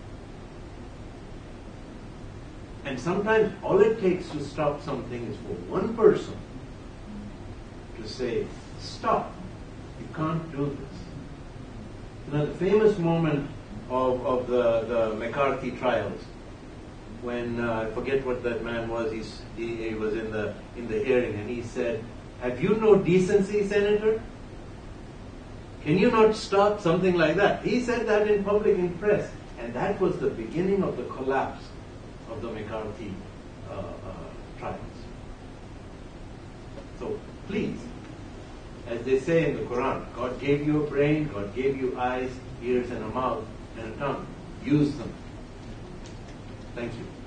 S2: And sometimes all it takes to stop something is for one person to say, stop, you can't do this. You know, the famous moment of, of the, the McCarthy trials, when uh, I forget what that man was, he's, he, he was in the in the hearing, and he said, have you no decency, Senator? Can you not stop something like that? He said that in public, in press, and that was the beginning of the collapse of the McCarthy uh, uh, trials. So please, as they say in the Quran, God gave you a brain, God gave you eyes, ears, and a mouth, and a tongue. Use them. Thank you.